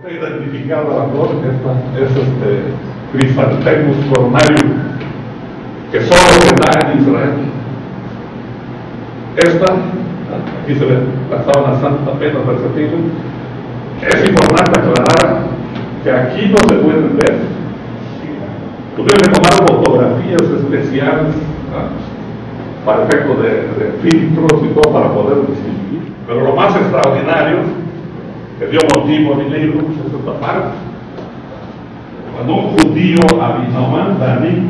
He identificado la flor, esta es Chrysanthemum coronarium, que solo se da en Israel. Esta, aquí se ve la sábana santa apenas perceptible. Es importante aclarar que aquí no se pueden ver. Tuvieron que tomar fotografías especiales, ¿no?, para efecto de filtros y todo para poder distinguir. Pero lo más extraordinario que dio motivo a mi libro es esta parte. Cuando un judío, Abinoam Dani,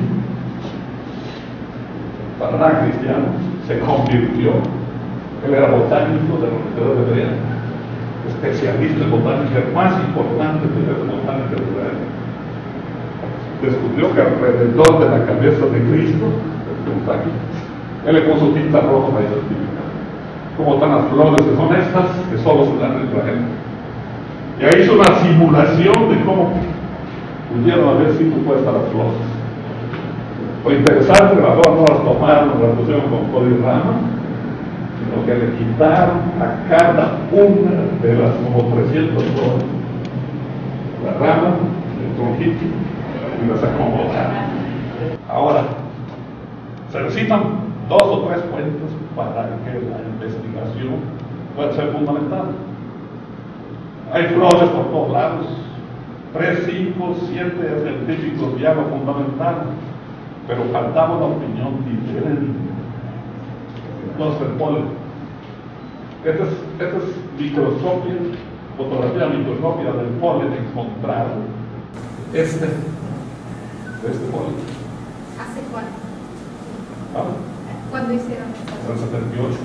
para nada cristiano, se convirtió, él era botánico de la Universidad de Berea, especialista en botánica, el más importante de la botánica de Israel, descubrió que alrededor de la cabeza de Cristo, él le puso tinta roja para identificar cómo están las flores, que son estas, que solo se dan en Israel. Y ahí hizo una simulación de cómo pudieron haber sido puestas las flores. Lo interesante, las flores no las tomaron, las pusieron con codirrama, sino que le quitaron a cada una de las como 300 flores la rama, el tronquito, y las acomodaron. Ahora, se necesitan 2 o 3 fuentes para que la investigación pueda ser fundamental. Hay flores por todos lados, 3, 5, 7 científicos ya lo fundamentaron, pero faltaba una opinión diferente. Entonces, el polen. Esta es microscopia, fotografía microscópica del polen encontrado. Este polen. ¿Hace cuánto? ¿Vale? ¿Cuándo hicieron eso? En el 78.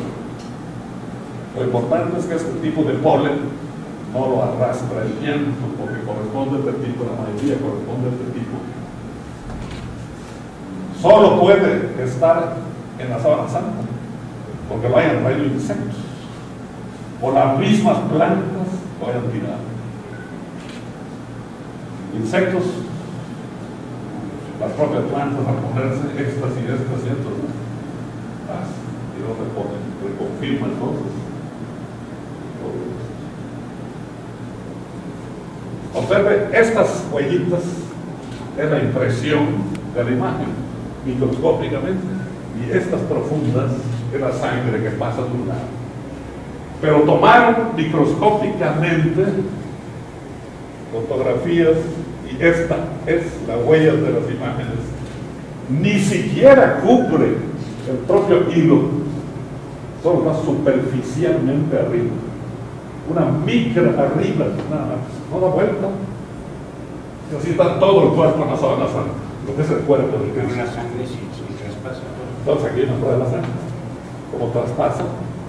Lo importante es que este tipo de polen no lo arrastra el viento, porque corresponde a este tipo, la mayoría corresponde a este tipo. Solo puede estar en la sábana santa, porque lo hayan traído insectos, o las mismas plantas lo hayan tirado. Insectos, las propias plantas al ponerse estas y estas, y no reconfirma entonces. Observe, estas huellitas es la impresión de la imagen microscópicamente, y estas profundas es la sangre que pasa de un lado. Pero tomaron microscópicamente fotografías, y esta es la huella de las imágenes. Ni siquiera cubre el propio hilo, solo está superficialmente arriba, una micra arriba, nada más, no da vuelta. Y así está todo el cuerpo en la sábana santa, lo que es el cuerpo de Cristo. La sangre sí traspasa. Entonces aquí nos trae la sangre, como traspasa,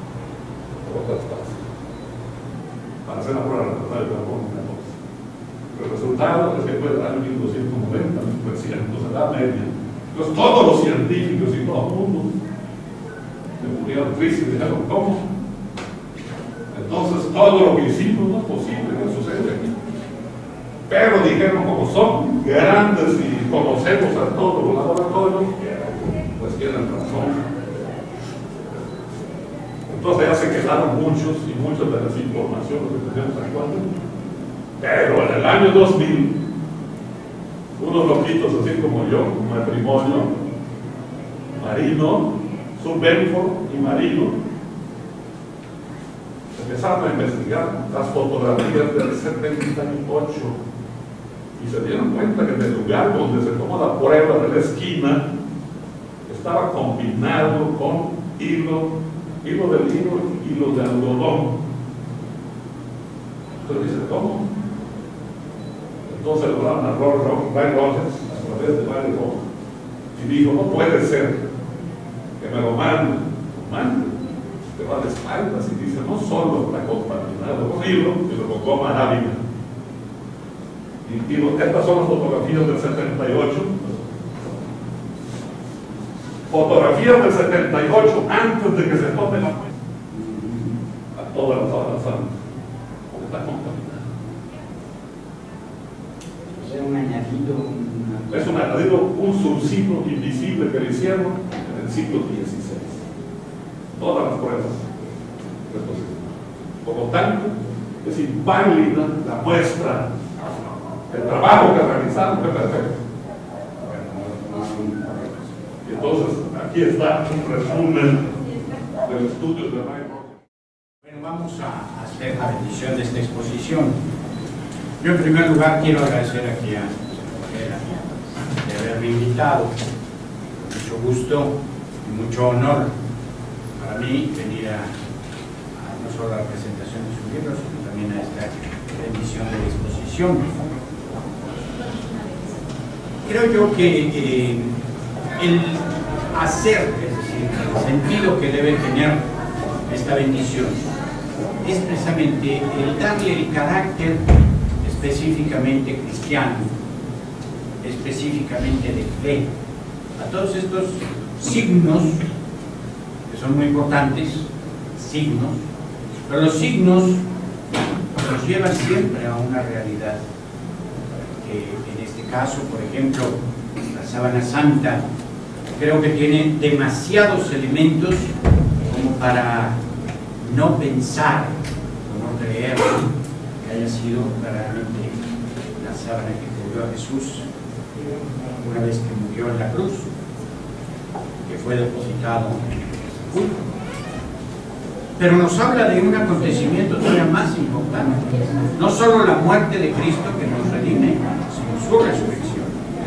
para hacer la prueba de carbono. El resultado es que puede dar 1290, 1300, edad media. Entonces todos los científicos y todo el mundo se murieron tristes y dijeron, ¿cómo? Entonces todo lo que hicimos no es posible que suceda aquí. Pero dijeron, como son grandes y conocemos a todos los laboratorios, pues tienen razón. Entonces ya se quedaron muchos y muchas de las informaciones que tenemos actualmente. Pero en el año 2000, unos loquitos así como yo, un matrimonio, Marino, Subbenford y Marino, empezaron a investigar las fotografías del 78 y se dieron cuenta que en el lugar donde se tomó la prueba de la esquina estaba combinado con hilo de lino y hilo de algodón. Entonces dice, ¿cómo? Entonces lo daban a Ray Rogers a través de Ray Rogers y dijo, no puede ser que me lo mande, te va de espaldas y dice, no solo está contaminado con hilo, sino con goma arábiga. Y estas son las fotografías del 78. Fotografías del 78 antes de que se tome la muestra. A todas las horas santas. Porque está contaminado. O sea, un añadido. Es un añadido, un subsigno invisible que le hicieron en el siglo XVI. Todas las pruebas. Por lo tanto, es inválida la muestra, el trabajo que realizaron fue perfecto. Entonces, aquí está un resumen del estudio de Ray Roth. Bueno, vamos a hacer la bendición de esta exposición. Yo en primer lugar quiero agradecer aquí a de haberme invitado. Con mucho gusto y mucho honor para mí venir a no solo a la presentación de sus libros, sino también a esta bendición de la exposición. Creo yo que el hacer, es decir, el sentido que debe tener esta bendición es precisamente el darle el carácter específicamente cristiano, específicamente de fe, a todos estos signos que son muy importantes, signos, pero los signos nos llevan siempre a una realidad que en este caso, por ejemplo, la sábana santa creo que tiene demasiados elementos como para no pensar o no creer que haya sido verdaderamente la sábana que cubrió a Jesús una vez que murió en la cruz, que fue depositado en el sepulcro. Pero nos habla de un acontecimiento todavía más importante, no solo la muerte de Cristo que nos redime, sino su resurrección.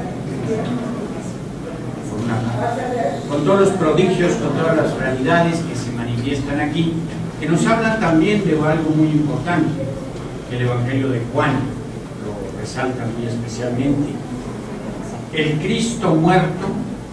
Con todos los prodigios, con todas las realidades que se manifiestan aquí, que nos hablan también de algo muy importante, que el Evangelio de Juan lo resalta muy especialmente. El Cristo muerto,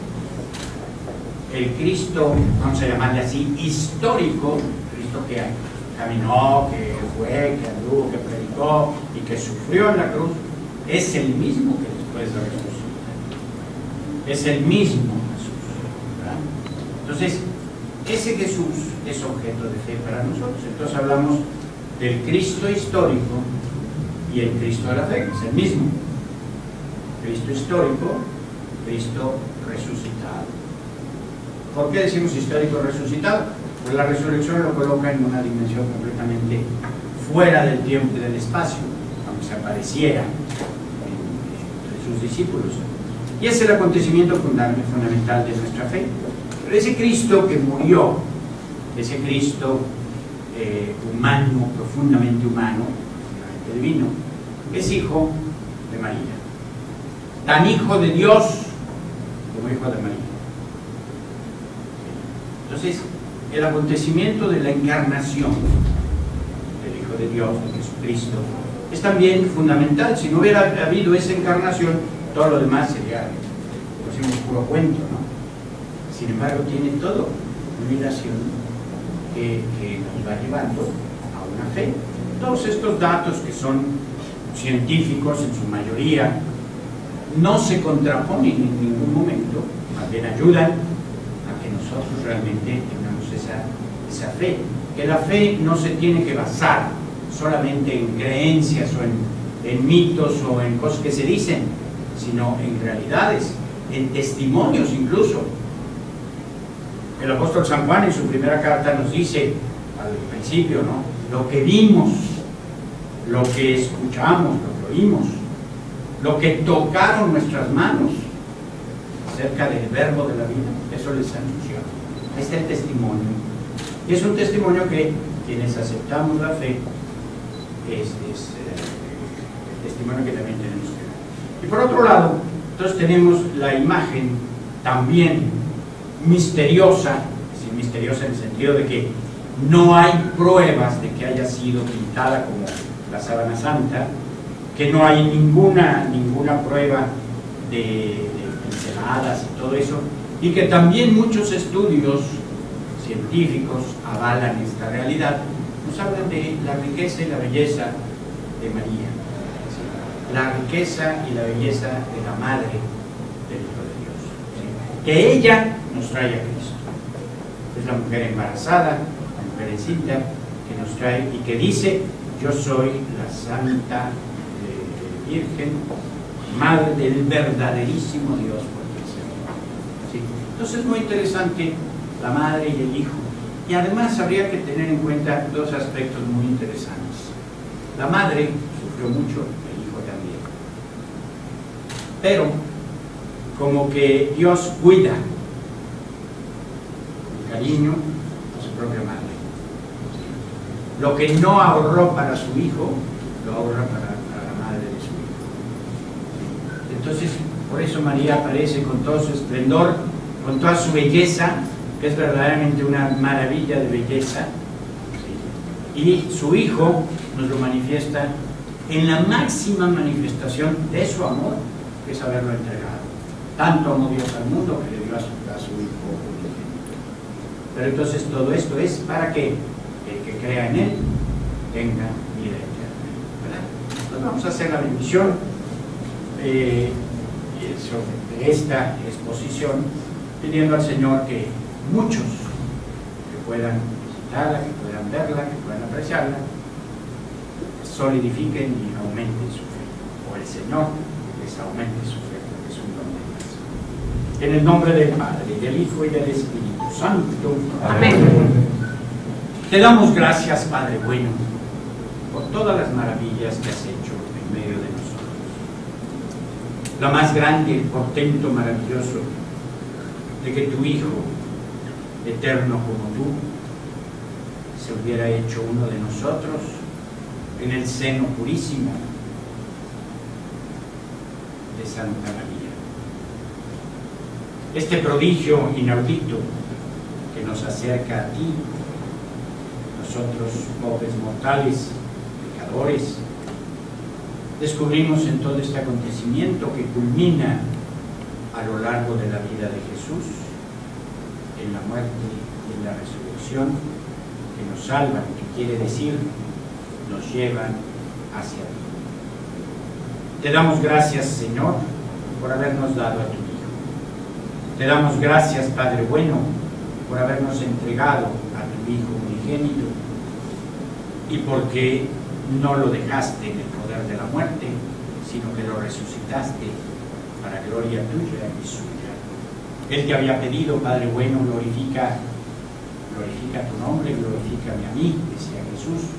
el Cristo, vamos a llamarle así, histórico, Cristo que caminó, que fue, que anduvo, que predicó y que sufrió en la cruz, es el mismo que después de resucitar. Es el mismo Jesús, ¿verdad? Entonces, ese Jesús es objeto de fe para nosotros. Entonces hablamos del Cristo histórico y el Cristo de la fe, es el mismo. Cristo histórico, Cristo resucitado. ¿Por qué decimos histórico resucitado? Pues la resurrección lo coloca en una dimensión completamente fuera del tiempo y del espacio, aunque se apareciera entre sus discípulos. Y es el acontecimiento fundamental de nuestra fe. Pero ese Cristo que murió, ese Cristo humano, profundamente humano, divino, es hijo de María. Tan hijo de Dios como hijo de María. Entonces, el acontecimiento de la encarnación del Hijo de Dios, de Jesucristo, es también fundamental. Si no hubiera habido esa encarnación, todo lo demás sería, pues, un puro cuento, ¿no? Sin embargo, tiene todo una relación que nos va llevando a una fe. Todos estos datos que son científicos en su mayoría no se contraponen en ningún momento, más bien ayudan a que nosotros realmente tengamos esa fe. Que la fe no se tiene que basar solamente en creencias o en mitos o en cosas que se dicen, sino en realidades, en testimonios incluso. El apóstol San Juan en su primera carta nos dice al principio, ¿no?, lo que vimos, lo que escuchamos, lo que oímos, lo que tocaron nuestras manos acerca del verbo de la vida, eso les anunció. Ahí está el testimonio. Y es un testimonio que quienes aceptamos la fe es el testimonio que también tenemos que dar. Y por otro lado, entonces tenemos la imagen también misteriosa, es decir, misteriosa en el sentido de que no hay pruebas de que haya sido pintada como la sábana santa, que no hay ninguna prueba de pinceladas y todo eso, y que también muchos estudios científicos avalan esta realidad. Nos hablan de la riqueza y la belleza de María, la riqueza y la belleza de la Madre del Hijo de Dios, ¿sí?, que ella nos trae a Cristo. Es la mujer embarazada, la mujer encinta, que nos trae y que dice: yo soy la Santa Virgen, Madre del verdaderísimo Dios por el Señor. ¿Sí? Entonces es muy interesante la Madre y el Hijo. Y además habría que tener en cuenta dos aspectos muy interesantes. La madre sufrió mucho, el hijo también. Pero, como que Dios cuida con cariño a su propia madre. Lo que no ahorró para su hijo, lo ahorra para la madre de su hijo. Entonces, por eso María aparece con todo su esplendor, con toda su belleza, que es verdaderamente una maravilla de belleza. Y su hijo nos lo manifiesta en la máxima manifestación de su amor, que es haberlo entregado. Tanto amó Dios al mundo que le dio a su hijo unigénito. Pero entonces todo esto es para que el que crea en él tenga vida eterna, ¿verdad? Entonces vamos a hacer la bendición sobre esta exposición, pidiendo al Señor que muchos que puedan visitarla, que puedan verla, que puedan apreciarla, solidifiquen y aumenten su fe, o el Señor les aumente su fe, porque es un don de Dios. En el nombre del Padre, del Hijo y del Espíritu Santo. Amén. Te damos gracias, Padre bueno, por todas las maravillas que has hecho en medio de nosotros. La más grande, el portento maravilloso de que tu Hijo, eterno como tú, se hubiera hecho uno de nosotros en el seno purísimo de Santa María. Este prodigio inaudito que nos acerca a ti, nosotros pobres mortales, pecadores, descubrimos en todo este acontecimiento que culmina a lo largo de la vida de Jesús, en la muerte y en la resurrección, que nos salvan, que quiere decir, nos llevan hacia ti. Te damos gracias, Señor, por habernos dado a tu Hijo. Te damos gracias, Padre bueno, por habernos entregado a tu Hijo unigénito y porque no lo dejaste en el poder de la muerte, sino que lo resucitaste para gloria tuya y suya. Él te había pedido, Padre bueno, glorifica tu nombre, glorifícame a mí, decía Jesús.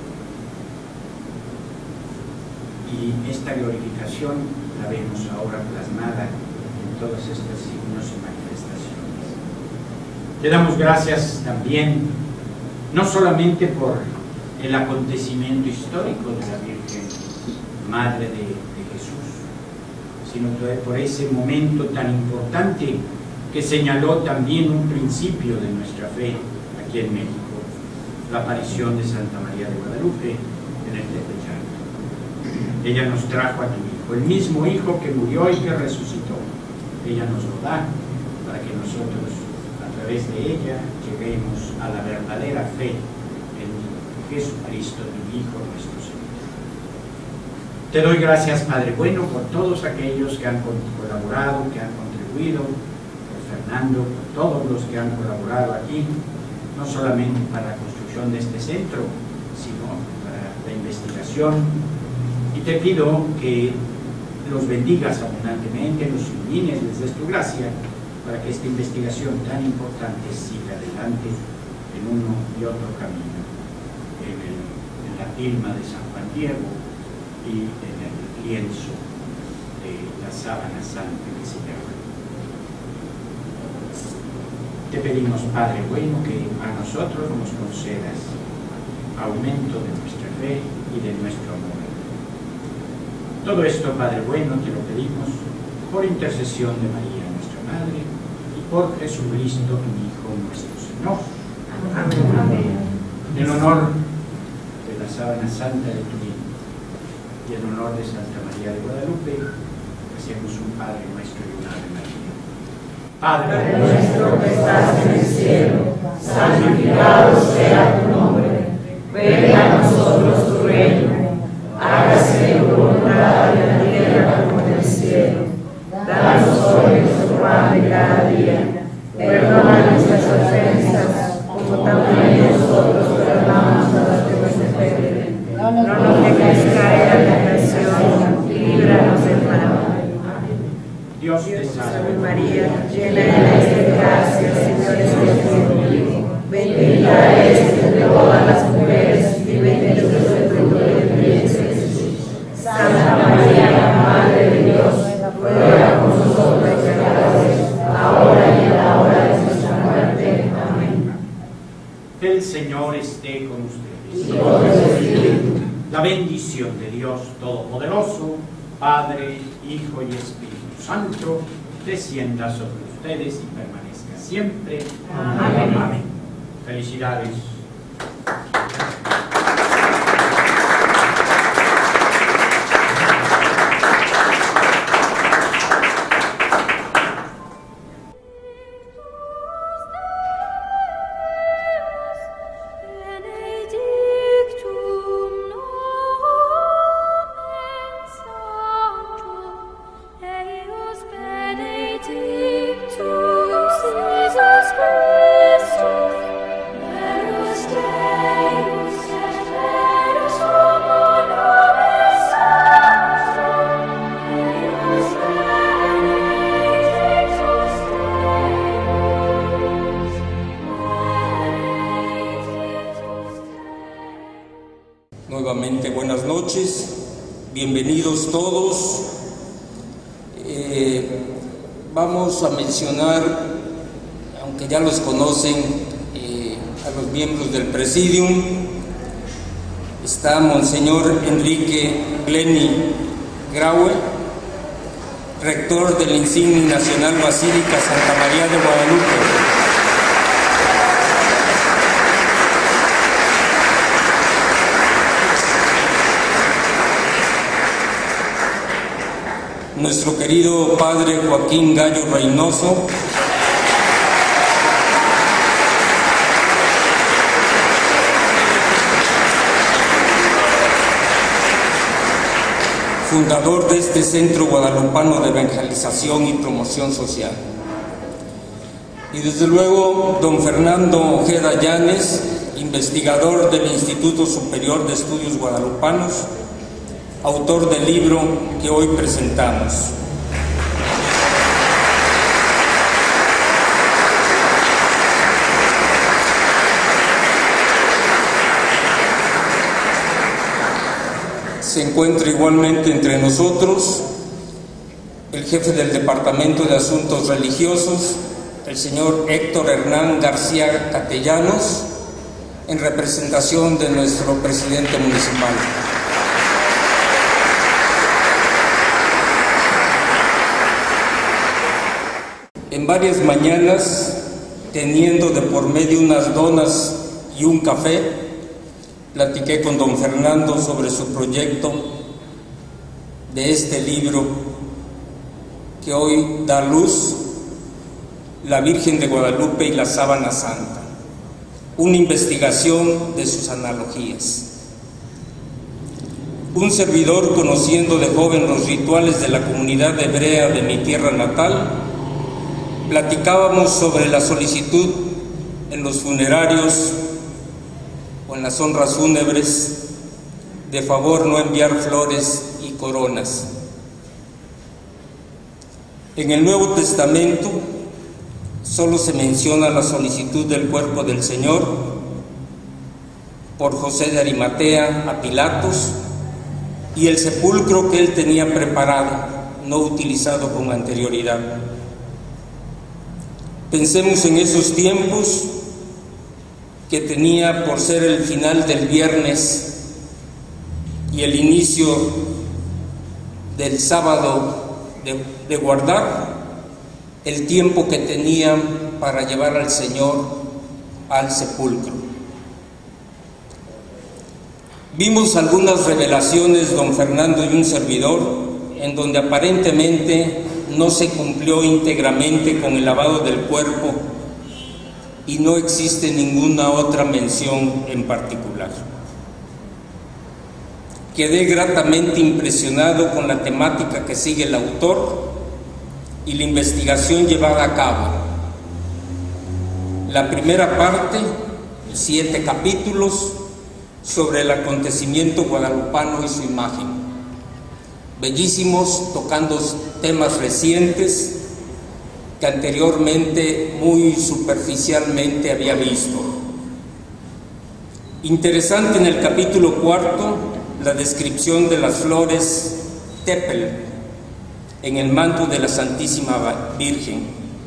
Y esta glorificación la vemos ahora plasmada en todos estos signos y manifestaciones. Te damos gracias también, no solamente por el acontecimiento histórico de la Virgen Madre de Jesús, sino por ese momento tan importante que señaló también un principio de nuestra fe aquí en México, la aparición de Santa María de Guadalupe en el Tepeyac. Ella nos trajo a tu Hijo, el mismo Hijo que murió y que resucitó. Ella nos lo da para que nosotros, a través de ella, lleguemos a la verdadera fe en Jesucristo, tu Hijo, nuestro Señor. Te doy gracias, Padre bueno, por todos aquellos que han colaborado, que han contribuido, por Fernando, por todos los que han colaborado aquí, no solamente para la construcción de este centro, sino para la investigación. Y te pido que los bendigas abundantemente, los ilumines, les des tu gracia, para que esta investigación tan importante siga adelante en uno y otro camino, en la tilma de San Juan Diego y en el lienzo de la sábana santa que se llama. Te pedimos, Padre bueno, que a nosotros nos concedas aumento de nuestra fe y de nuestro amor. Todo esto, Padre bueno, te lo pedimos por intercesión de María, nuestra Madre, y por Jesucristo, tu Hijo, nuestro Señor. Amén. Amén. En honor de la sábana santa de tu Hijo y en honor de Santa María de Guadalupe, hacemos un Padre nuestro y un Ave María. Padre nuestro que estás en el cielo, santificado sea tu nombre. Venga a nosotros tu reino. Hágase tu voluntad en la tierra como en el cielo. Danos hoy nuestro pan de cada día. Perdona nuestras ofensas, como también nosotros perdonamos a los que nos ofenden. No nos dejes caer en la tentación, líbranos del mal. Dios te salve María, llena eres de gracia, el Señor es contigo. Bendita eres entre todas las mujeres y bendito es el fruto de tu vientre. Santa María, Madre de Dios, ruega por nosotros pecadores, ahora y en la hora de nuestra muerte. Amén. El Señor esté con ustedes. Y con tu espíritu. La bendición de Dios Todopoderoso, Padre, Hijo y Espíritu Santo, descienda sobre ustedes y permanezca siempre. Amén. Amén. Felicidades. Nuevamente, buenas noches, bienvenidos todos. Vamos a mencionar, aunque ya los conocen, a los miembros del Presidium. Está Monseñor Enrique Glenny Graue, rector de la Insignia Nacional Basílica Santa María de Guadalupe. Nuestro querido Padre Joaquín Gallo Reynoso, fundador de este Centro Guadalupano de Evangelización y Promoción Social. Y desde luego, don Fernando Ojeda Llanes, investigador del Instituto Superior de Estudios Guadalupanos, autor del libro que hoy presentamos. Se encuentra igualmente entre nosotros el jefe del Departamento de Asuntos Religiosos, el señor Héctor Hernán García Castellanos, en representación de nuestro presidente municipal. En varias mañanas, teniendo de por medio unas donas y un café, platiqué con don Fernando sobre su proyecto de este libro que hoy da luz, La Virgen de Guadalupe y la Sábana Santa, una investigación de sus analogías. Un servidor, conociendo de joven los rituales de la comunidad hebrea de mi tierra natal, platicábamos sobre la solicitud en los funerarios o en las honras fúnebres de favor no enviar flores y coronas. En el Nuevo Testamento solo se menciona la solicitud del cuerpo del Señor por José de Arimatea a Pilatos y el sepulcro que él tenía preparado, no utilizado con anterioridad. Pensemos en esos tiempos que tenía por ser el final del viernes y el inicio del sábado de guardar, el tiempo que tenían para llevar al Señor al sepulcro. Vimos algunas revelaciones, don Fernando y un servidor, en donde aparentemente no se cumplió íntegramente con el lavado del cuerpo y no existe ninguna otra mención en particular. Quedé gratamente impresionado con la temática que sigue el autor y la investigación llevada a cabo. La primera parte, 7 capítulos, sobre el acontecimiento guadalupano y su imagen. Bellísimos, tocando temas recientes que anteriormente muy superficialmente había visto. Interesante en el capítulo 4 la descripción de las flores tepel en el manto de la Santísima Virgen.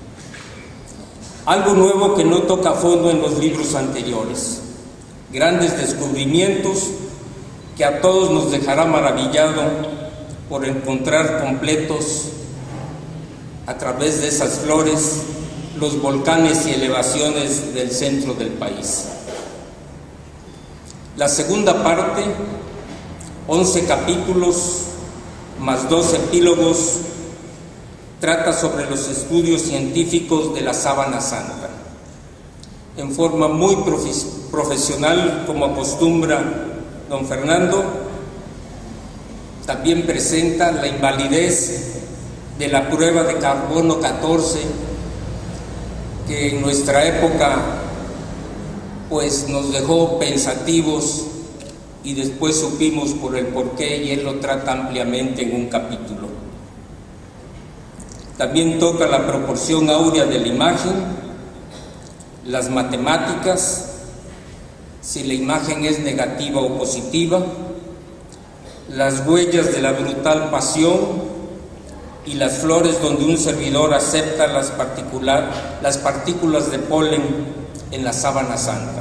Algo nuevo que no toca a fondo en los libros anteriores. Grandes descubrimientos que a todos nos dejará maravillado por encontrar completos a través de esas flores los volcanes y elevaciones del centro del país. La segunda parte, 11 capítulos más 2 epílogos, trata sobre los estudios científicos de la sábana santa. En forma muy profesional, como acostumbra don Fernando, también presenta la invalidez de la prueba de carbono 14, que en nuestra época pues nos dejó pensativos y después supimos por el porqué, y él lo trata ampliamente en un capítulo. También toca la proporción áurea de la imagen, las matemáticas, si la imagen es negativa o positiva, las huellas de la brutal pasión y las flores donde un servidor acepta las partículas de polen en la sábana santa.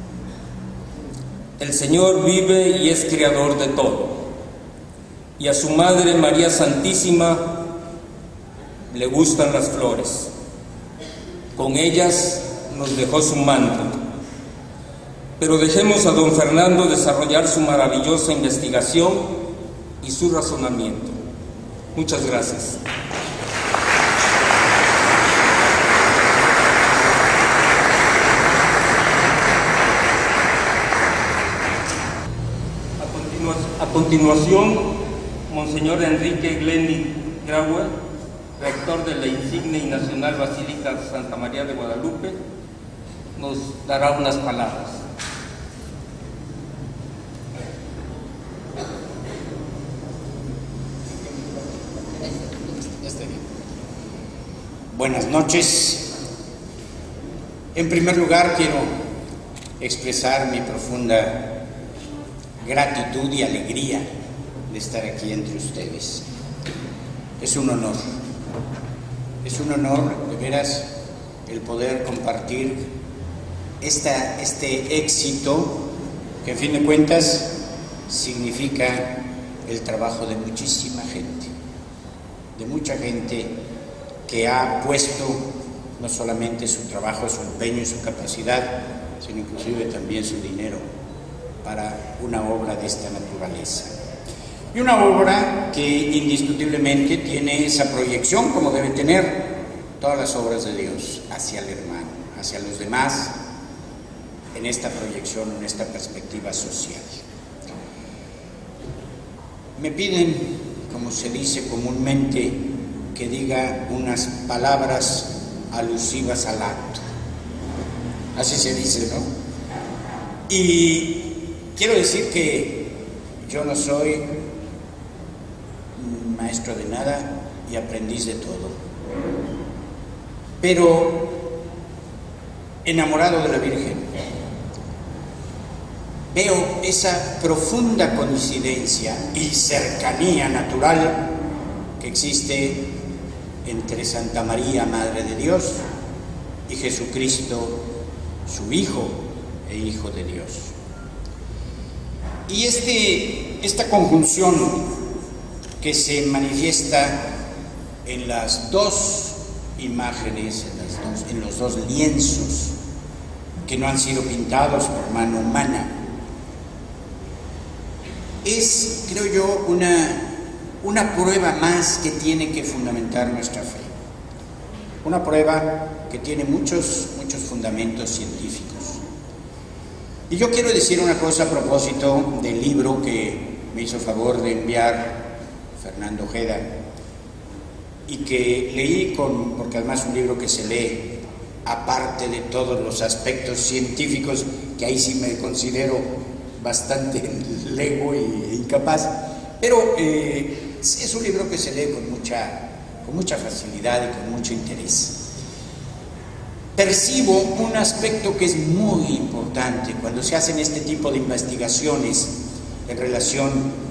El Señor vive y es creador de todo, y a su Madre María Santísima le gustan las flores. Con ellas nos dejó su manto. Pero dejemos a don Fernando desarrollar su maravillosa investigación y su razonamiento. Muchas gracias. A continuación, Monseñor Enrique Glenny Grauer, rector de la insigne y nacional Basílica Santa María de Guadalupe, nos dará unas palabras. Buenas noches. En primer lugar, quiero expresar mi profunda gratitud y alegría de estar aquí entre ustedes. Es un honor de veras el poder compartir este éxito que, en fin de cuentas, significa el trabajo de muchísima gente, de mucha gente que ha puesto no solamente su trabajo, su empeño y su capacidad, sino inclusive también su dinero para una obra de esta naturaleza. Y una obra que indiscutiblemente tiene esa proyección, como deben tener todas las obras de Dios, hacia el hermano, hacia los demás, en esta proyección, en esta perspectiva social. Me piden, como se dice comúnmente, que diga unas palabras alusivas al acto. Así se dice, ¿no? Y quiero decir que yo no soy maestro de nada y aprendiz de todo, pero enamorado de la Virgen, veo esa profunda coincidencia y cercanía natural que existe entre Santa María, Madre de Dios, y Jesucristo, su Hijo e Hijo de Dios. Y esta conjunción que se manifiesta en las dos imágenes, en los dos lienzos que no han sido pintados por mano humana, es, creo yo, una prueba más que tiene que fundamentar nuestra fe. Una prueba que tiene muchos fundamentos científicos. Y yo quiero decir una cosa a propósito del libro que me hizo favor de enviar Fernando Ojeda y que leí porque además es un libro que se lee aparte de todos los aspectos científicos, que ahí sí me considero bastante lego e incapaz, pero es un libro que se lee con mucha facilidad y con mucho interés. Percibo un aspecto que es muy importante cuando se hacen este tipo de investigaciones en relación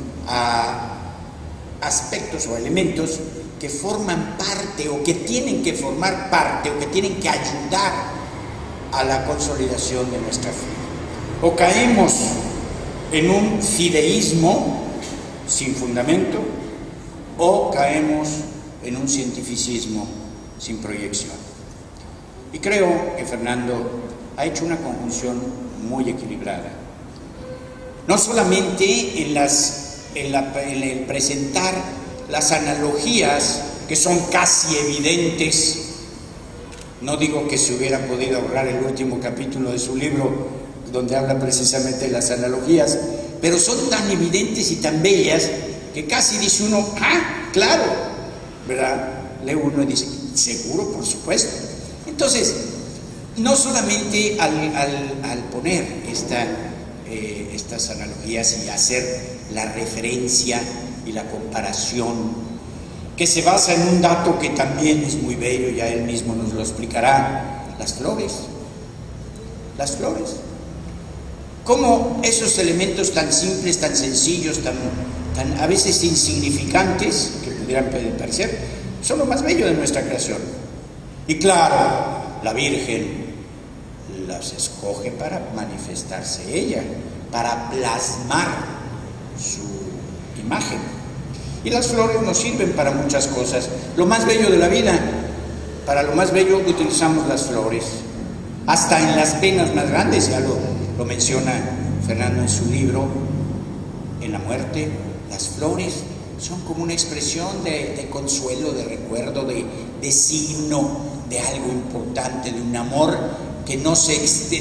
a aspectos o elementos que forman parte o que tienen que formar parte o que tienen que ayudar a la consolidación de nuestra fe. O caemos en un fideísmo sin fundamento o caemos en un cientificismo sin proyección. Y creo que Fernando ha hecho una conjunción muy equilibrada. No solamente en el presentar las analogías que son casi evidentes. No digo que se hubiera podido ahorrar el último capítulo de su libro donde habla precisamente de las analogías, pero son tan evidentes y tan bellas que casi dice uno, ¡ah, claro! ¿Verdad? Lee uno y dice, ¿seguro? Por supuesto. Entonces, no solamente al poner estas analogías y hacer la referencia y la comparación, que se basa en un dato que también es muy bello, ya él mismo nos lo explicará, las flores. Las flores. Cómo esos elementos tan simples, tan sencillos, tan a veces insignificantes, que pudieran parecer, son lo más bello de nuestra creación. Y claro, la Virgen las escoge para manifestarse ella, para plasmar su imagen. Y las flores nos sirven para muchas cosas. Lo más bello de la vida, para lo más bello utilizamos las flores. Hasta en las penas más grandes, ya lo menciona Fernando en su libro, en la muerte, las flores son como una expresión de consuelo, de recuerdo, de signo de algo importante, de un amor que no se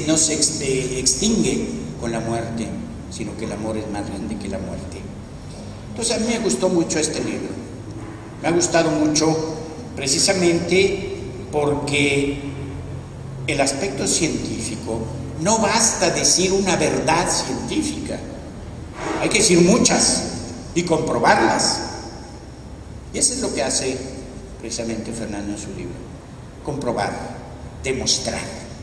extingue con la muerte, sino que el amor es más grande que la muerte. Entonces a mí me gustó mucho este libro, me ha gustado mucho precisamente porque el aspecto científico, no basta decir una verdad científica, hay que decir muchas y comprobarlas. Y eso es lo que hace precisamente Fernando en su libro, comprobar, demostrar.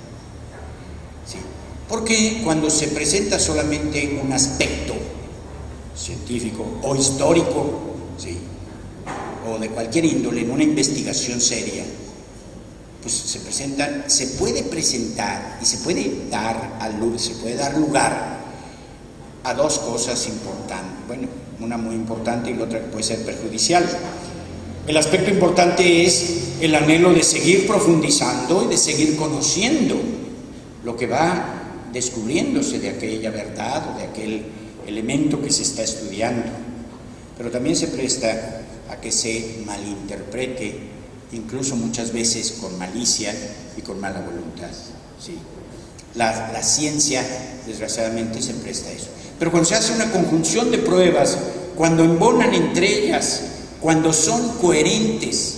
¿Sí? Porque cuando se presenta solamente un aspecto científico o histórico, ¿sí?, o de cualquier índole en una investigación seria, pues se puede presentar y se puede dar lugar a dos cosas importantes. Bueno, una muy importante y la otra que puede ser perjudicial. El aspecto importante es el anhelo de seguir profundizando y de seguir conociendo lo que va descubriéndose de aquella verdad o de aquel elemento que se está estudiando. Pero también se presta a que se malinterprete, incluso muchas veces con malicia y con mala voluntad. ¿Sí? La ciencia, desgraciadamente, se presta a eso. Pero cuando se hace una conjunción de pruebas, cuando embonan entre ellas, cuando son coherentes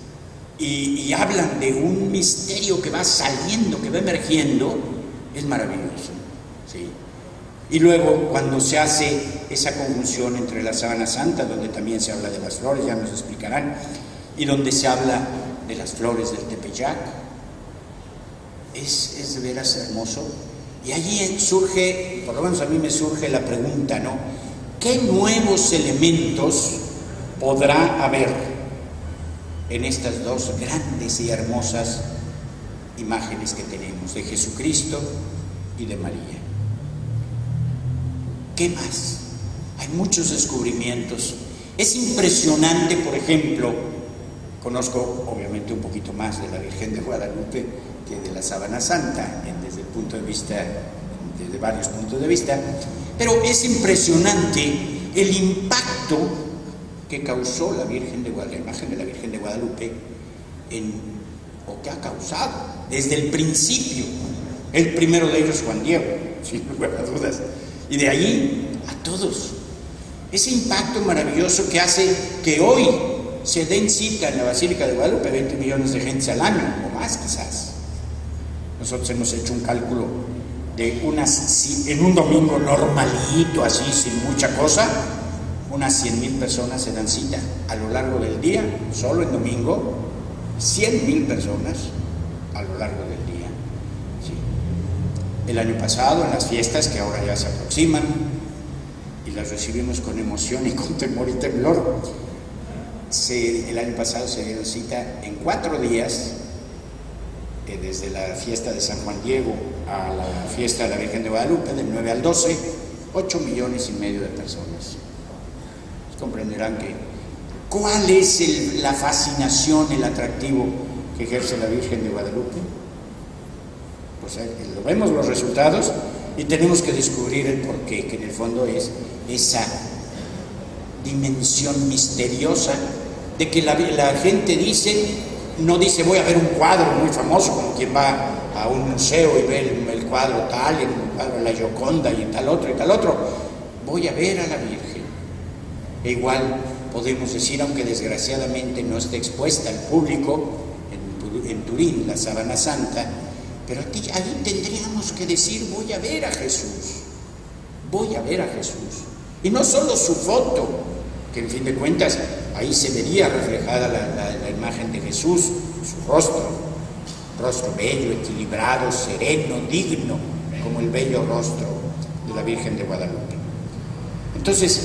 y hablan de un misterio que va saliendo, que va emergiendo, es maravilloso. ¿Sí? Y luego, cuando se hace esa conjunción entre la Sábana Santa, donde también se habla de las flores, ya nos explicarán, y donde se habla de las flores del Tepeyac, es de veras hermoso. Y allí surge, por lo menos a mí me surge la pregunta, ¿no? ¿Qué nuevos elementos podrá haber en estas dos grandes y hermosas imágenes que tenemos, de Jesucristo y de María? ¿Qué más? Hay muchos descubrimientos. Es impresionante, por ejemplo, conozco obviamente un poquito más de la Virgen de Guadalupe que de la Sábana Santa, desde el punto de vista, desde varios puntos de vista, pero es impresionante el impacto que causó la imagen de la Virgen de Guadalupe o que ha causado desde el principio. El primero de ellos, Juan Diego, sin lugar a dudas, y de ahí a todos. Ese impacto maravilloso que hace que hoy se den cita en la Basílica de Guadalupe 20 millones de gente al año, o más quizás. Nosotros hemos hecho un cálculo de en un domingo normalito, así, sin mucha cosa, unas 100,000 personas se dan cita a lo largo del día, solo en domingo, 100,000 personas a lo largo del día. ¿Sí? El año pasado, en las fiestas que ahora ya se aproximan, y las recibimos con emoción y con temor y temblor. El año pasado se dieron cita en 4 días, desde la fiesta de San Juan Diego a la fiesta de la Virgen de Guadalupe, del 9 al 12, 8,5 millones de personas. Comprenderán que ¿cuál es la fascinación, el atractivo que ejerce la Virgen de Guadalupe? Pues lo vemos los resultados y tenemos que descubrir el porqué, que en el fondo es esa dimensión misteriosa de que la gente no dice voy a ver un cuadro muy famoso, como quien va a un museo y ve el cuadro tal, el cuadro de la Gioconda y tal otro, voy a ver a la Virgen. E igual podemos decir, aunque desgraciadamente no esté expuesta al público en Turín, la Sábana Santa, pero ahí tendríamos que decir voy a ver a Jesús, voy a ver a Jesús. Y no solo su foto, que en fin de cuentas ahí se vería reflejada la imagen de Jesús, su rostro bello, equilibrado, sereno, digno, como el bello rostro de la Virgen de Guadalupe. Entonces,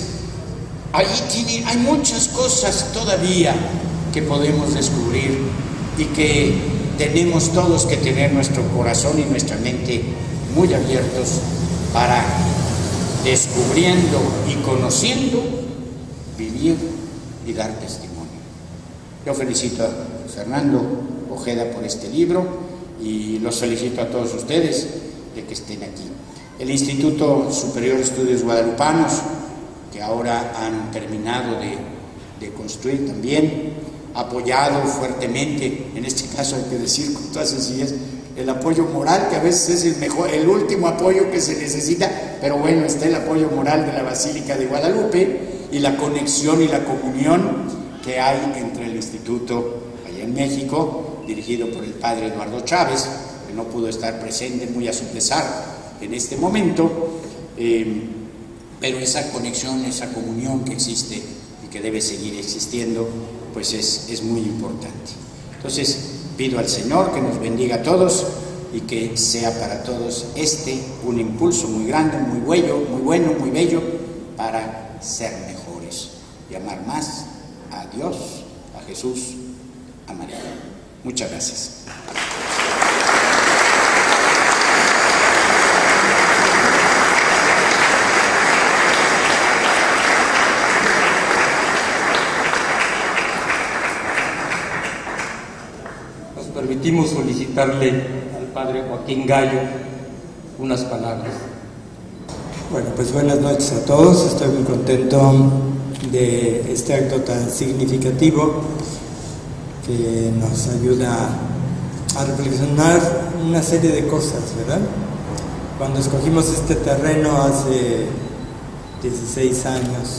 hay muchas cosas todavía que podemos descubrir y que tenemos todos que tener nuestro corazón y nuestra mente muy abiertos para, descubriendo y conociendo, vivir y dar testimonio. Yo felicito a Fernando Ojeda por este libro y los felicito a todos ustedes de que estén aquí. El Instituto Superior de Estudios Guadalupanos, que ahora han terminado de construir también, apoyado fuertemente, en este caso hay que decir con toda sencillez, el apoyo moral, que a veces es el último apoyo que se necesita, pero bueno, está el apoyo moral de la Basílica de Guadalupe y la conexión y la comunión que hay entre el instituto allá en México, dirigido por el padre Eduardo Chávez, que no pudo estar presente, muy a su pesar en este momento, pero esa conexión, esa comunión que existe y que debe seguir existiendo, pues es muy importante. Entonces, pido al Señor que nos bendiga a todos y que sea para todos un impulso muy grande, muy bueno, muy bello, para ser mejores y amar más a Dios, a Jesús, a María. Muchas gracias. Permitimos solicitarle al padre Joaquín Gallo unas palabras. Bueno, pues buenas noches a todos. Estoy muy contento de este acto tan significativo que nos ayuda a reflexionar una serie de cosas, ¿verdad? Cuando escogimos este terreno hace 16 años,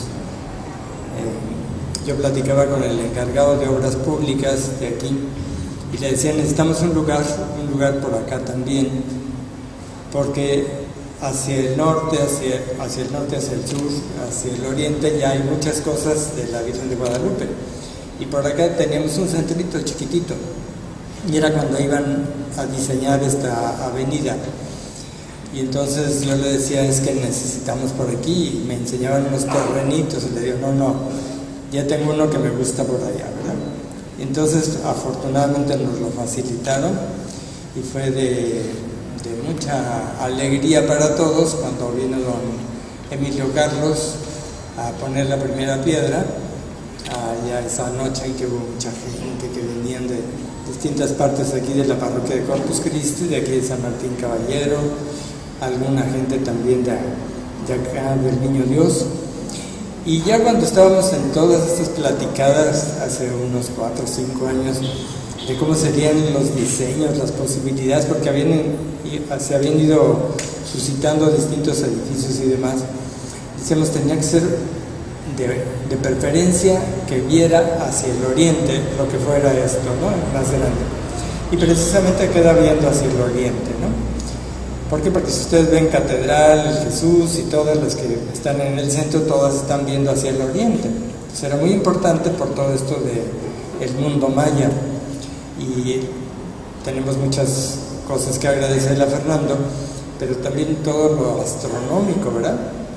yo platicaba con el encargado de obras públicas de aquí y le decía, necesitamos un lugar por acá también, porque hacia el norte, hacia el sur, hacia el oriente ya hay muchas cosas de la Virgen de Guadalupe, y por acá teníamos un centrito chiquitito, y era cuando iban a diseñar esta avenida, y entonces yo le decía, es que necesitamos por aquí, y me enseñaban unos terrenitos, y le digo, no, ya tengo uno que me gusta por allá, ¿verdad? Entonces, afortunadamente nos lo facilitaron y fue de mucha alegría para todos cuando vino don Emilio Carlos a poner la primera piedra, allá esa noche en que hubo mucha gente que venían de distintas partes aquí de la parroquia de Corpus Christi, de aquí de San Martín Caballero, alguna gente también de acá del Niño Dios. Y ya cuando estábamos en todas estas platicadas hace unos 4 o 5 años de cómo serían los diseños, las posibilidades, porque se habían ido suscitando distintos edificios y demás, decíamos, tenía que ser de preferencia que viera hacia el oriente lo que fuera esto, ¿no? Más grande. Y precisamente queda viendo hacia el oriente, ¿no? ¿Por qué? Porque si ustedes ven Catedral, Jesús y todas las que están en el centro, todas están viendo hacia el oriente. Será muy importante por todo esto del mundo maya. Y tenemos muchas cosas que agradecerle a Fernando, pero también todo lo astronómico, ¿verdad?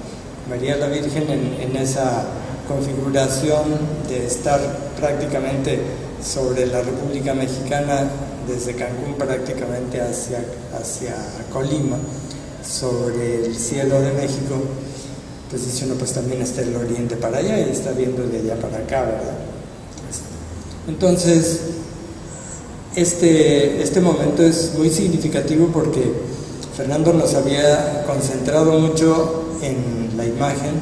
María la Virgen en esa configuración de estar prácticamente sobre la República Mexicana, desde Cancún prácticamente hacia Colima, sobre el cielo de México, pues dice uno, pues también está el oriente para allá y está viendo de allá para acá, ¿verdad? Entonces, este momento es muy significativo porque Fernando nos había concentrado mucho en la imagen.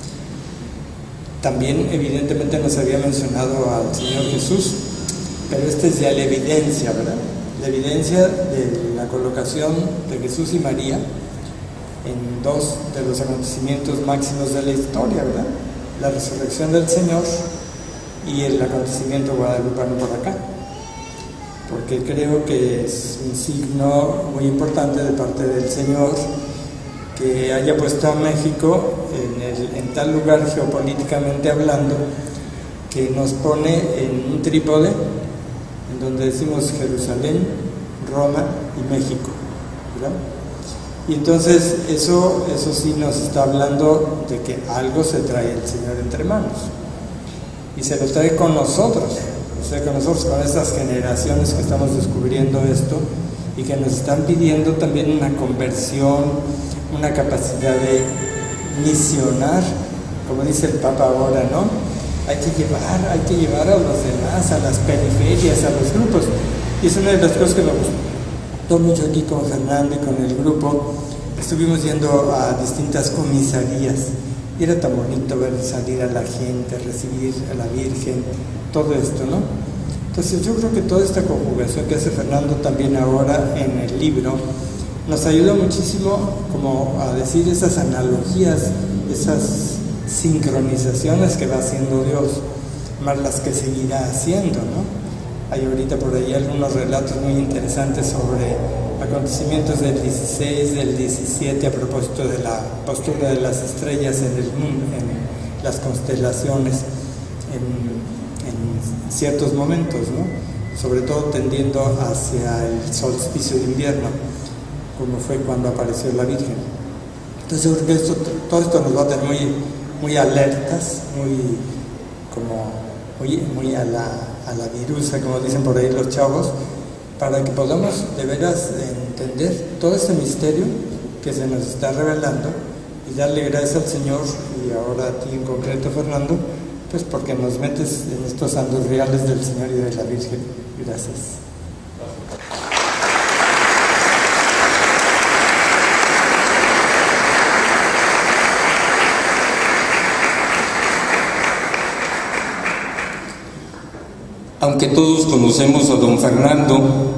También evidentemente nos había mencionado al Señor Jesús, pero esta es ya la evidencia, ¿verdad? La evidencia de la colocación de Jesús y María en dos de los acontecimientos máximos de la historia, ¿verdad? La resurrección del Señor y el acontecimiento guadalupano por acá, porque creo que es un signo muy importante de parte del Señor que haya puesto a México en tal lugar geopolíticamente hablando, que nos pone en un trípode en donde decimos Jerusalén, Roma y México, ¿verdad? Y entonces eso sí nos está hablando de que algo se trae el Señor entre manos, y se lo trae con nosotros, o sea, con nosotros, con estas generaciones que estamos descubriendo esto y que nos están pidiendo también una conversión, una capacidad de misionar, como dice el Papa ahora, ¿no? Hay que llevar a los demás, a las periferias, a los grupos. Y es una de las cosas que me gustó mucho aquí con Fernando y con el grupo. Estuvimos yendo a distintas comisarías y era tan bonito ver salir a la gente, recibir a la Virgen, todo esto, ¿no? Entonces yo creo que toda esta conjugación que hace Fernando también ahora en el libro nos ayuda muchísimo como a decir esas analogías, esas sincronizaciones que va haciendo Dios, más las que seguirá haciendo, ¿no? Hay ahorita por ahí algunos relatos muy interesantes sobre acontecimientos del 16, del 17, a propósito de la postura de las estrellas en el mundo, en las constelaciones, en ciertos momentos, ¿no? Sobre todo tendiendo hacia el solsticio de invierno, como fue cuando apareció la Virgen. Entonces yo creo que todo esto nos va a tener muy alertas, muy a la virusa, como dicen por ahí los chavos, para que podamos de veras entender todo este misterio que se nos está revelando y darle gracias al Señor, y ahora a ti en concreto, Fernando, pues porque nos metes en estos santos reales del Señor y de la Virgen. Gracias. Aunque todos conocemos a don Fernando,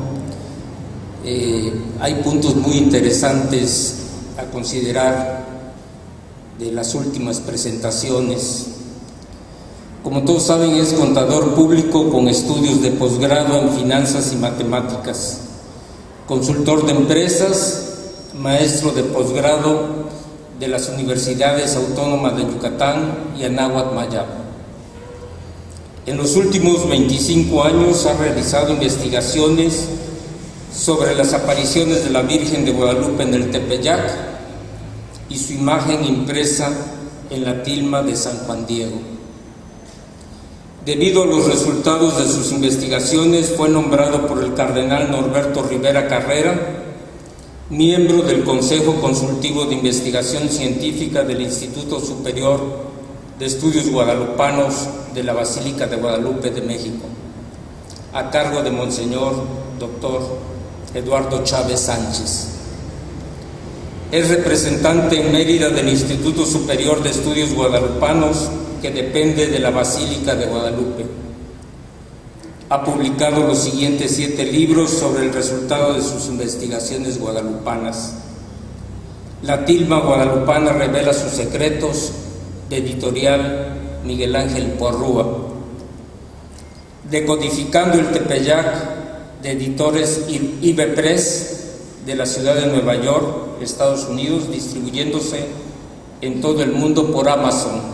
hay puntos muy interesantes a considerar de las últimas presentaciones. Como todos saben, es contador público con estudios de posgrado en finanzas y matemáticas, consultor de empresas, maestro de posgrado de las Universidades Autónomas de Yucatán y Anáhuac Mayab. En los últimos 25 años ha realizado investigaciones sobre las apariciones de la Virgen de Guadalupe en el Tepeyac y su imagen impresa en la tilma de San Juan Diego. Debido a los resultados de sus investigaciones, fue nombrado por el cardenal Norberto Rivera Carrera miembro del Consejo Consultivo de Investigación Científica del Instituto Superior de Estudios Guadalupanos de la Basílica de Guadalupe de México, a cargo de Monseñor Dr. Eduardo Chávez Sánchez. Es representante en Mérida del Instituto Superior de Estudios Guadalupanos, que depende de la Basílica de Guadalupe. Ha publicado los siguientes 7 libros sobre el resultado de sus investigaciones guadalupanas. La tilma guadalupana revela sus secretos, de editorial Miguel Ángel Porrúa. Decodificando el Tepeyac, de editores IB Press, de la ciudad de Nueva York, Estados Unidos, distribuyéndose en todo el mundo por Amazon.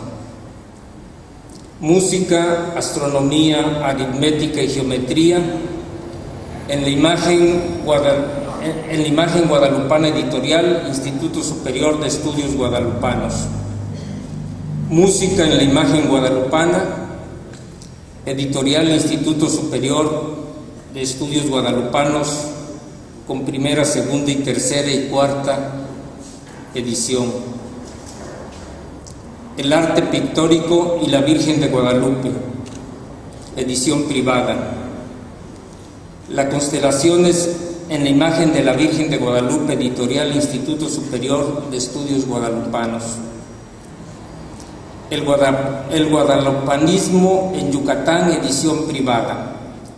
Música, astronomía, aritmética y geometría en la imagen guadalupana editorial, Instituto Superior de Estudios Guadalupanos. Música en la imagen guadalupana, editorial Instituto Superior de Estudios Guadalupanos, con primera, segunda y tercera y cuarta edición. El arte pictórico y la Virgen de Guadalupe, edición privada. Las constelaciones en la imagen de la Virgen de Guadalupe, editorial Instituto Superior de Estudios Guadalupanos. El guadalupanismo en Yucatán, edición privada.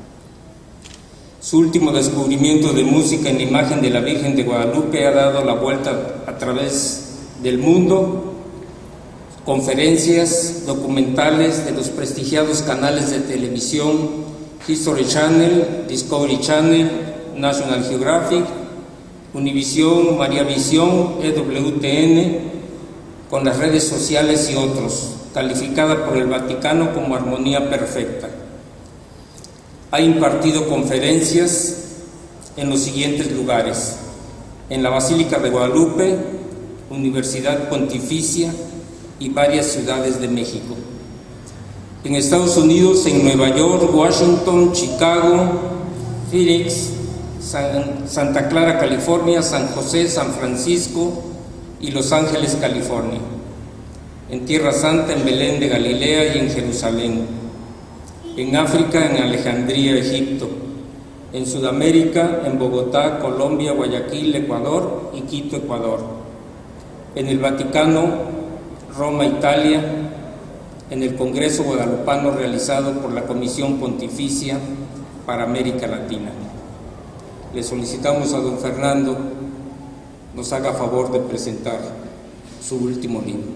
Su último descubrimiento de música en la imagen de la Virgen de Guadalupe ha dado la vuelta a través del mundo. Conferencias, documentales de los prestigiados canales de televisión History Channel, Discovery Channel, National Geographic, Univisión, María Visión, EWTN, con las redes sociales y otros, calificada por el Vaticano como armonía perfecta. Ha impartido conferencias en los siguientes lugares: en la Basílica de Guadalupe, Universidad Pontificia y varias ciudades de México. En Estados Unidos, en Nueva York, Washington, Chicago, Phoenix, Santa Clara, California, San José, San Francisco y Los Ángeles, California. En Tierra Santa, en Belén de Galilea y en Jerusalén. En África, en Alejandría, Egipto. En Sudamérica, en Bogotá, Colombia, Guayaquil, Ecuador y Quito, Ecuador. En el Vaticano, Roma, Italia. En el Congreso Guadalupano realizado por la Comisión Pontificia para América Latina. Le solicitamos a don Fernando nos haga favor de presentar su último libro.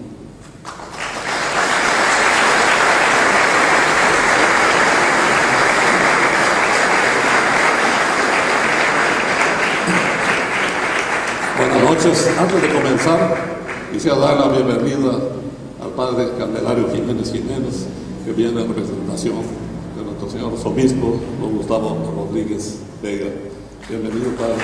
Buenas noches. Antes de comenzar, quisiera dar la bienvenida al padre Candelario Jiménez, que viene en representación de nuestro señor obispo, don Gustavo Rodríguez Vega. Bienvenido, padre.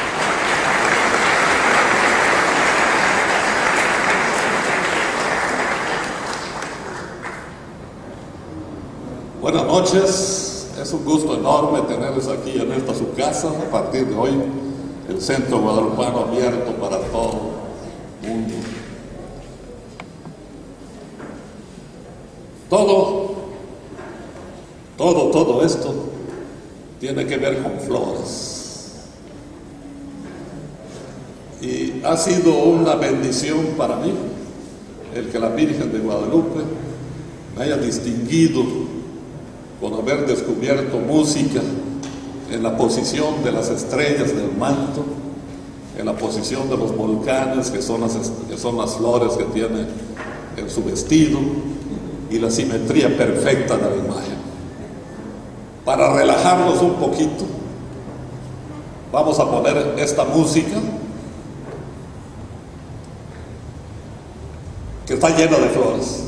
Buenas noches, es un gusto enorme tenerles aquí en esta su casa. A partir de hoy, el Centro Guadalupano abierto para todo el mundo. Todo esto tiene que ver con flores. Y ha sido una bendición para mí el que la Virgen de Guadalupe me haya distinguido con haber descubierto música en la posición de las estrellas del manto, en la posición de los volcanes, que son las flores que tiene en su vestido, y la simetría perfecta de la imagen. Para relajarnos un poquito, vamos a poner esta música que está llena de flores.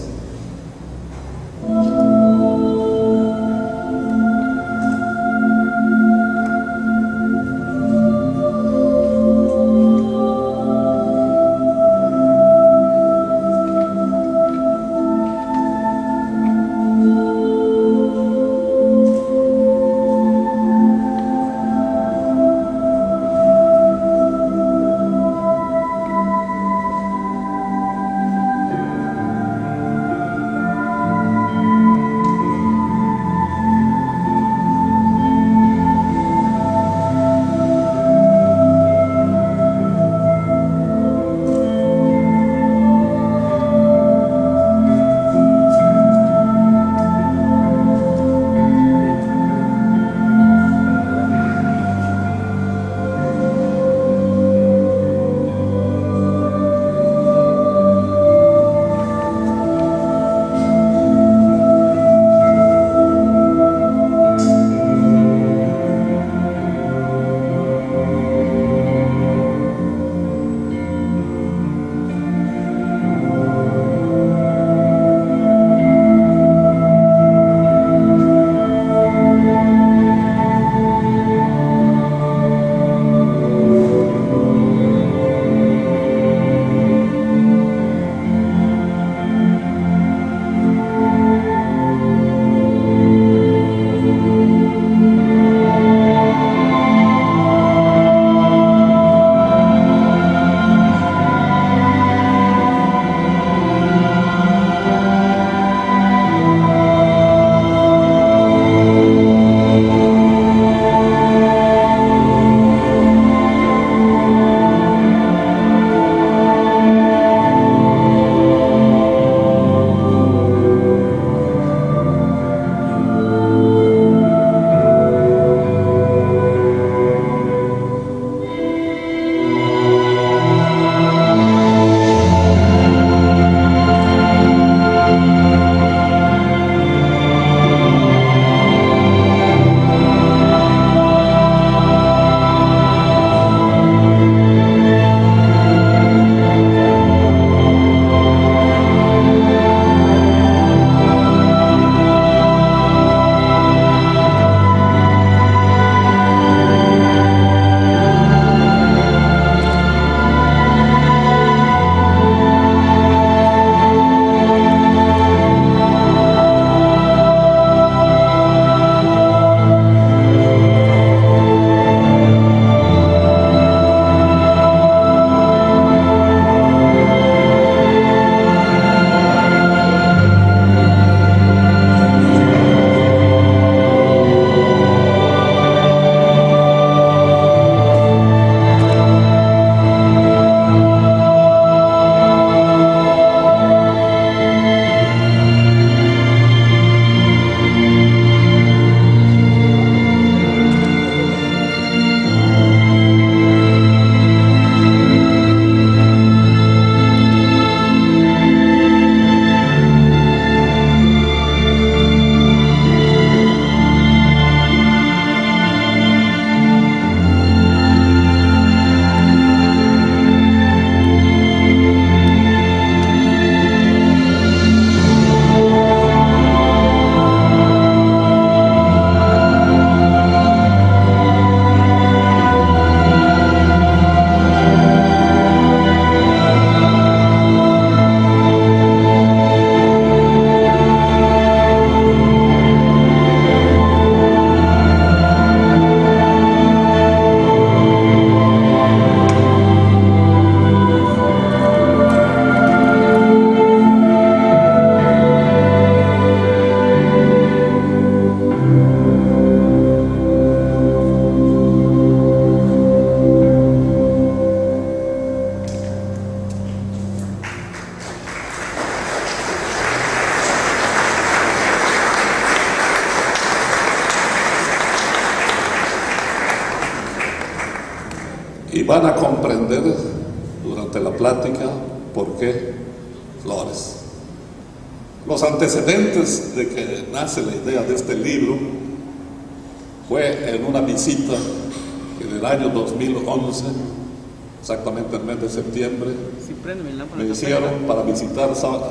y van a comprender durante la plática por qué flores. Los antecedentes de que nace la idea de este libro fue en una visita en el año 2011, exactamente el mes de septiembre, me hicieron para visitar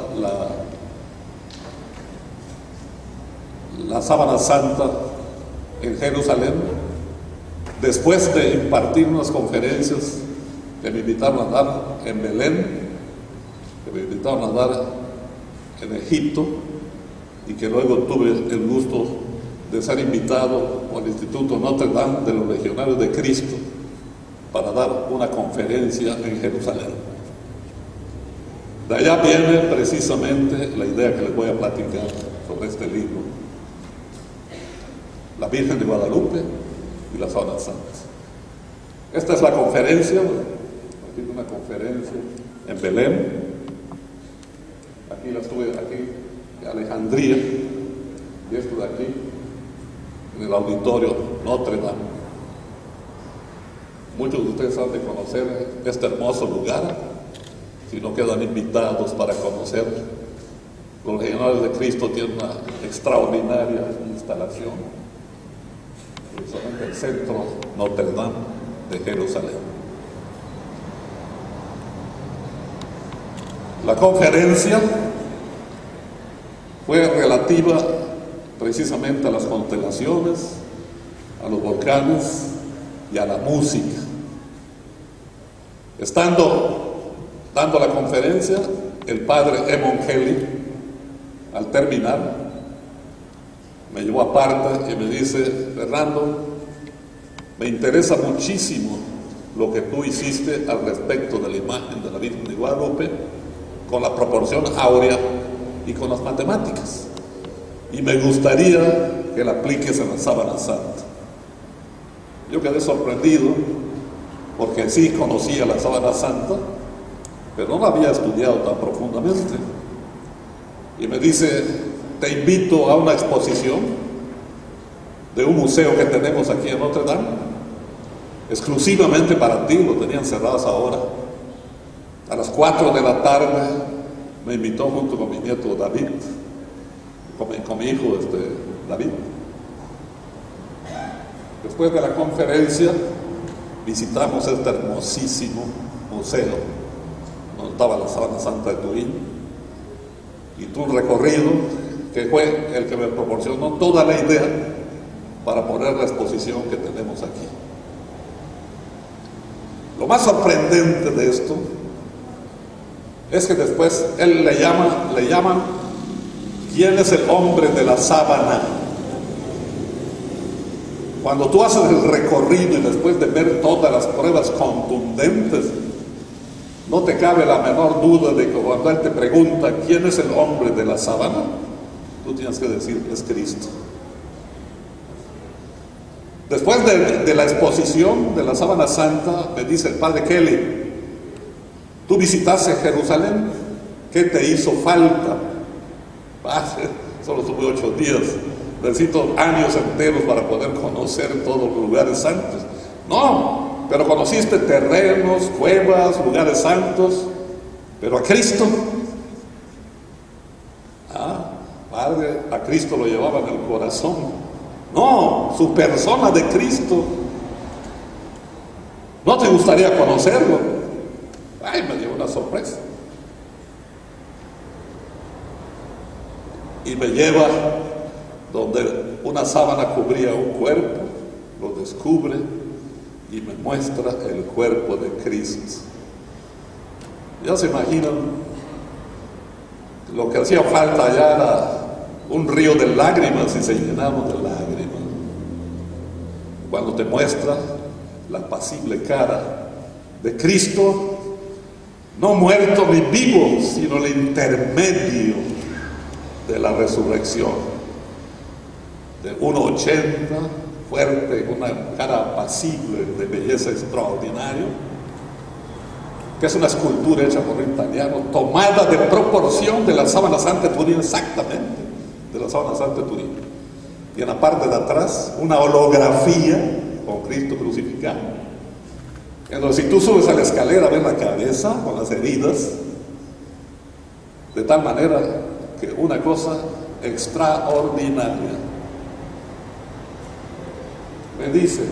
la Sábana Santa en Jerusalén, después de impartir unas conferencias que me invitaron a dar en Belén, que me invitaron a dar en Egipto, y que luego tuve el gusto de ser invitado al Instituto Notre Dame de los Legionarios de Cristo para dar una conferencia en Jerusalén. De allá viene precisamente la idea que les voy a platicar sobre este libro: la Virgen de Guadalupe y la Sábana Santa. Esta es la conferencia, aquí una conferencia en Belén. Aquí la estuve, aquí en Alejandría, y esto de aquí, en el auditorio Notre Dame. Muchos de ustedes han de conocer este hermoso lugar, si no quedan invitados para conocer. Los Legionarios de Cristo tienen una extraordinaria instalación, precisamente el centro Notre Dame de Jerusalén. La conferencia fue relativa precisamente a las constelaciones, a los volcanes y a la música. Estando dando la conferencia, el padre Emon Kelly, al terminar, me llevó aparte y me dice: Fernando, me interesa muchísimo lo que tú hiciste al respecto de la imagen de la Virgen de Guadalupe, con la proporción áurea y con las matemáticas, y me gustaría que la apliques en la Sábana Santa. Yo quedé sorprendido, porque sí conocía la Sábana Santa, pero no la había estudiado tan profundamente. Y me dice: te invito a una exposición de un museo que tenemos aquí en Notre Dame, exclusivamente para ti. Lo tenían cerradas ahora. A las 4 de la tarde me invitó junto con mi nieto David, con mi hijo David. Después de la conferencia visitamos este hermosísimo museo donde estaba la Sábana Santa de Turín, y tuve un recorrido que fue el que me proporcionó toda la idea para poner la exposición que tenemos aquí. Lo más sorprendente de esto es que después él le llaman ¿quién es el hombre de la sábana? Cuando tú haces el recorrido y después de ver todas las pruebas contundentes, no te cabe la menor duda de que cuando él te pregunta ¿quién es el hombre de la sábana?, tú tienes que decir: es Cristo. Después de la exposición de la Sábana Santa, me dice el padre Kelly: tú visitaste Jerusalén, ¿qué te hizo falta? Solo tuve 8 días, necesito años enteros para poder conocer todos los lugares santos. No, pero conociste terrenos, cuevas, lugares santos, pero a Cristo. Padre, a Cristo lo llevaba en el corazón. No, su persona de Cristo. ¿No te gustaría conocerlo? Me dio una sorpresa. Y me lleva donde una sábana cubría un cuerpo, lo descubre y me muestra el cuerpo de Cristo. Ya se imaginan, lo que hacía falta allá era un río de lágrimas, y se llenaron de lágrimas cuando te muestra la apacible cara de Cristo, no muerto ni vivo, sino el intermedio de la resurrección, de 1,80, fuerte, con una cara apacible, de belleza extraordinaria, que es una escultura hecha por un italiano, tomada de proporción de la Sábana Santa de Turín, exactamente, de la Sábana Santa de Turín. Y en la parte de atrás, una holografía con Cristo crucificado. Entonces, si tú subes a la escalera, ves la cabeza con las heridas, de tal manera que una cosa extraordinaria. Me dice,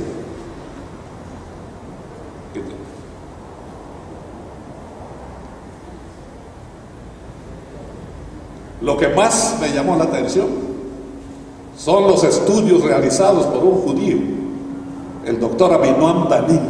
lo que más me llamó la atención son los estudios realizados por un judío, el doctor Abinoam Danim,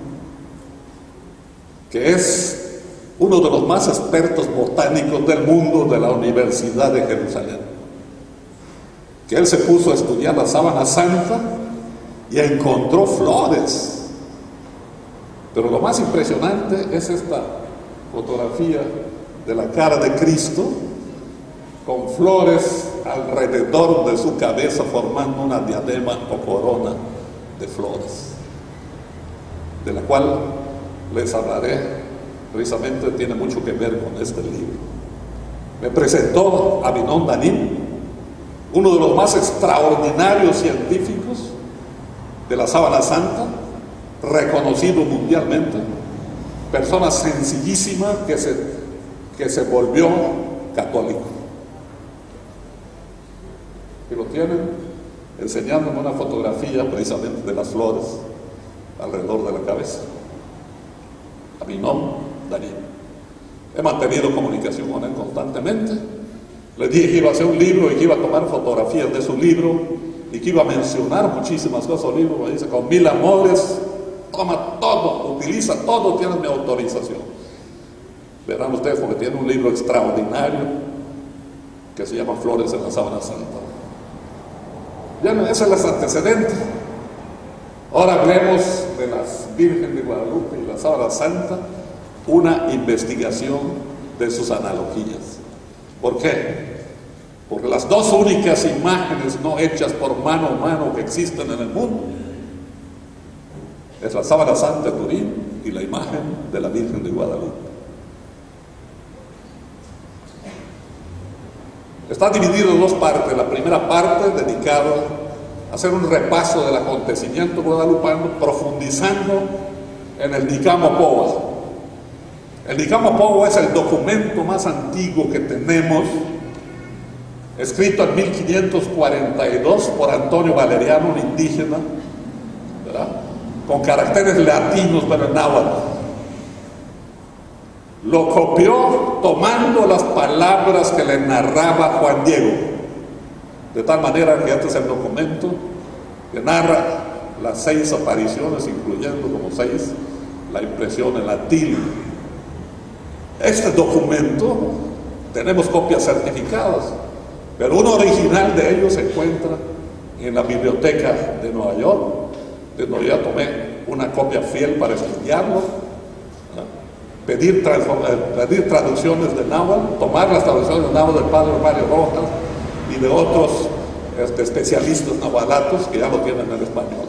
que es uno de los más expertos botánicos del mundo de la Universidad de Jerusalén, que él se puso a estudiar la sábana santa y encontró flores. Pero lo más impresionante es esta fotografía de la cara de Cristo con flores alrededor de su cabeza, formando una diadema o corona de flores, de la cual les hablaré. Precisamente tiene mucho que ver con este libro. Me presentó Abinoam Danim, uno de los más extraordinarios científicos de la sábana santa, reconocido mundialmente, persona sencillísima que se volvió católico. Y lo tienen enseñándome una fotografía precisamente de las flores alrededor de la cabeza. Abinoam Danim. He mantenido comunicación con él constantemente. Le dije que iba a hacer un libro y que iba a tomar fotografías de su libro y que iba a mencionar muchísimas cosas del libro. Me dice, con 1000 amores, toma todo, utiliza todo, tienes mi autorización. Verán ustedes, porque tiene un libro extraordinario que se llama Flores en la Sábana Santa. Bien, ese es el antecedente. Ahora hablemos de las Virgen de Guadalupe y la Sábana Santa, una investigación de sus analogías. ¿Por qué? Porque las dos únicas imágenes no hechas por mano humana que existen en el mundo es la Sábana Santa de Turín y la imagen de la Virgen de Guadalupe. Está dividido en dos partes. La primera parte dedicada a hacer un repaso del acontecimiento guadalupano, profundizando en el Nicamo Poa. El Nicamo Poa es el documento más antiguo que tenemos, escrito en 1542 por Antonio Valeriano, un indígena, ¿verdad?, con caracteres latinos pero en náhuatl. Lo copió tomando las palabras que le narraba Juan Diego, de tal manera que este es el documento que narra las 6 apariciones, incluyendo como 6 la impresión en la tilma. Este documento tenemos copias certificadas, pero un original de ellos se encuentra en la biblioteca de Nueva York, de donde ya tomé una copia fiel para estudiarlo, pedir traducciones de náhuatl, tomar las traducciones de náhuatl del padre Mario Rojas y de otros especialistas nahuatlatos que ya lo tienen en español.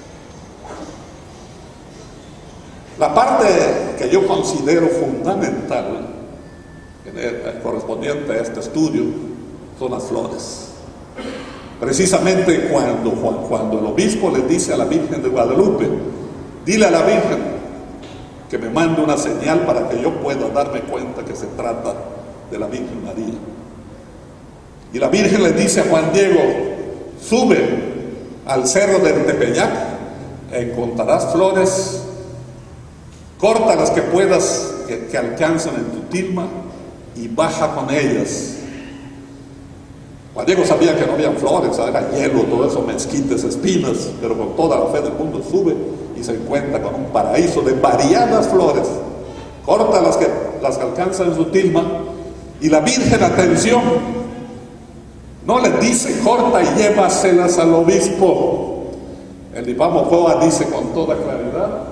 La parte que yo considero fundamental correspondiente a este estudio son las flores. Precisamente cuando el obispo le dice a la Virgen de Guadalupe, dile a la Virgen que me mande una señal para que yo pueda darme cuenta que se trata de la Virgen María. Y la Virgen le dice a Juan Diego, sube al cerro del Tepeyac, encontrarás flores, corta las que puedas que alcancen en tu tilma y baja con ellas. Juan Diego sabía que no habían flores, era hielo, todo eso, mezquites, espinas, pero con toda la fe del mundo sube y se encuentra con un paraíso de variadas flores. Corta las que alcanzan en su tilma, y la Virgen, atención, no le dice corta y llévaselas al obispo. El Nicamo Poa dice con toda claridad,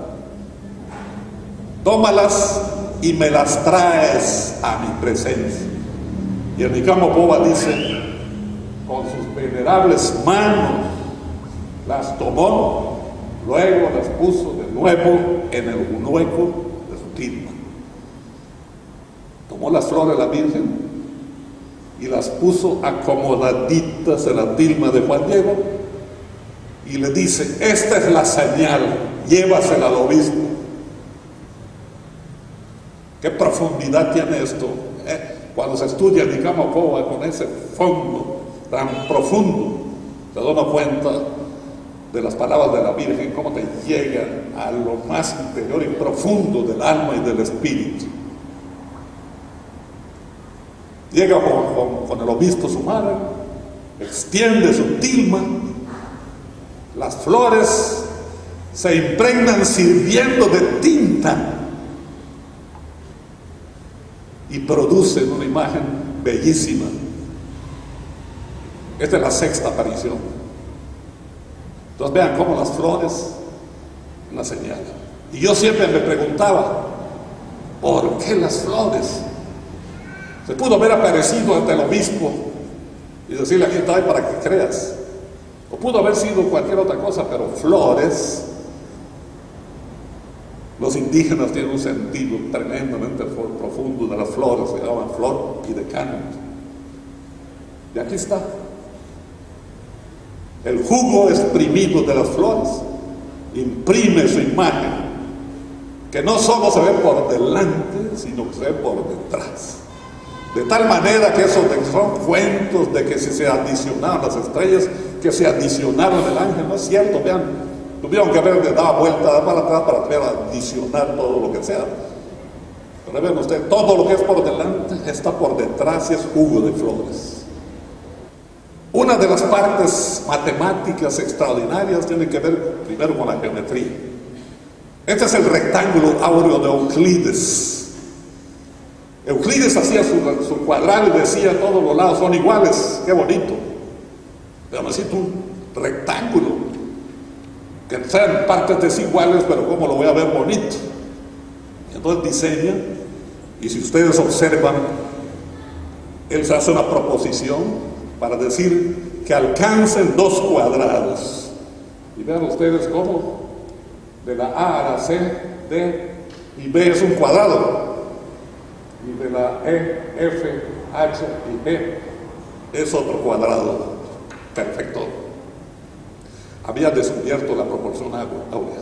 tómalas y me las traes a mi presencia. Y el Nicamo Poa dice, con sus venerables manos las tomó, luego las puso de nuevo en el hueco de su tilma. Tomó las flores de la Virgen y las puso acomodaditas en la tilma de Juan Diego y le dice, esta es la señal, llévasela al obispo. ¿Qué profundidad tiene esto? Cuando se estudia el Nicamapoa con ese fondo tan profundo, se da uno cuenta de las palabras de la Virgen, cómo te llegan a lo más interior y profundo del alma y del espíritu. Llega con el obispo su madre, extiende su tilma, las flores se impregnan sirviendo de tinta y producen una imagen bellísima. Esta es la sexta aparición. Entonces vean cómo las flores la señalan. Y yo siempre me preguntaba, ¿por qué las flores? Se pudo haber aparecido ante el obispo y decirle, aquí está para que creas. O pudo haber sido cualquier otra cosa, pero flores. Los indígenas tienen un sentido tremendamente profundo de las flores, se llaman flor y de canto. Y aquí está. El jugo exprimido de las flores imprime su imagen, que no solo se ve por delante, sino que se ve por detrás. De tal manera que esos son cuentos de que si se adicionaron las estrellas, que se adicionaron el ángel, no es cierto. Vean, tuvieron que haber dado vuelta para atrás para poder adicionar todo lo que sea. Pero vean ustedes, todo lo que es por delante está por detrás y es jugo de flores. Una de las partes matemáticas extraordinarias tiene que ver primero con la geometría. Este es el rectángulo áureo de Euclides. Euclides hacía su cuadrado y decía todos los lados son iguales. Qué bonito. Pero necesito un rectángulo que sean partes desiguales, pero cómo lo voy a ver bonito. Entonces diseña, y si ustedes observan, él se hace una proposición para decir que alcancen dos cuadrados. Y vean ustedes cómo de la A a la C, D y B es un cuadrado. Y de la E, F, H y E es otro cuadrado. Perfecto. Había descubierto la proporción áurea.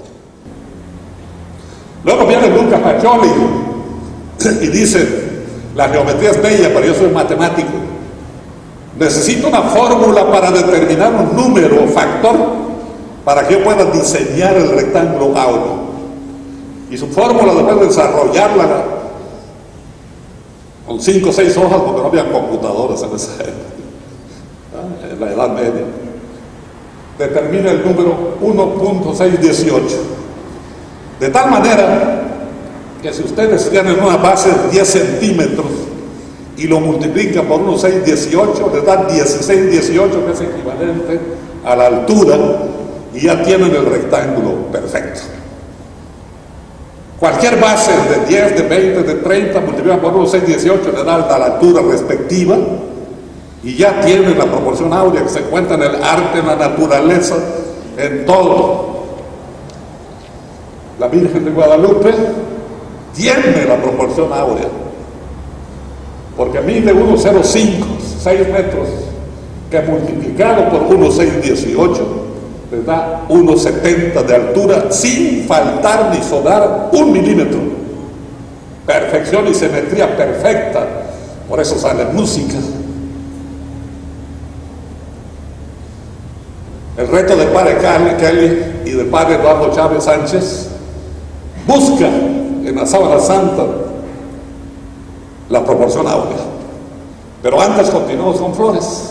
Luego viene Luca Pacioli y dice, la geometría es bella, pero yo soy matemático. Necesito una fórmula para determinar un número o factor para que yo pueda diseñar el rectángulo áureo. Y su fórmula, después de desarrollarla con 5 o 6 hojas, porque no había computadoras en esa época, en la Edad Media, determina el número 1.618. De tal manera que si ustedes tienen una base de 10 centímetros y lo multiplican por 1.618, les da 1618, que es equivalente a la altura, y ya tienen el rectángulo perfecto. Cualquier base de 10, de 20, de 30, multiplican por 1.618, le da la altura respectiva, y ya tienen la proporción áurea que se encuentra en el arte, en la naturaleza, en todo. La Virgen de Guadalupe tiene la proporción áurea, porque mide 1.05, 6 metros, que multiplicado por 1.618 le da 1.70 de altura, sin faltar ni sobrar 1 milímetro. Perfección y simetría perfecta, por eso sale música. El reto del padre Kelly y del padre Eduardo Chávez Sánchez busca en la sábana santa la proporción áurea. Pero antes continuamos con flores.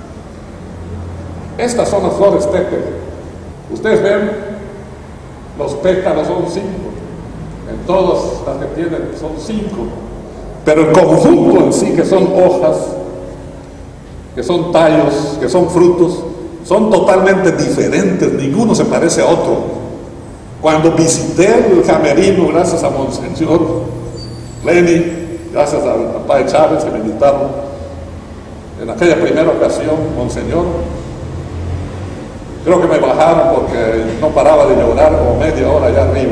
Estas son las flores Pepe. Ustedes ven, los pétalos son 5. En todas las que tienen son 5. Pero el conjunto en sí, que son hojas, que son tallos, que son frutos, son totalmente diferentes. Ninguno se parece a otro. Cuando visité el camerino, gracias a Monseñor Lenny, gracias al papá de Chávez que me invitaron, en aquella primera ocasión, Monseñor, creo que me bajaron porque no paraba de llorar como media hora allá arriba.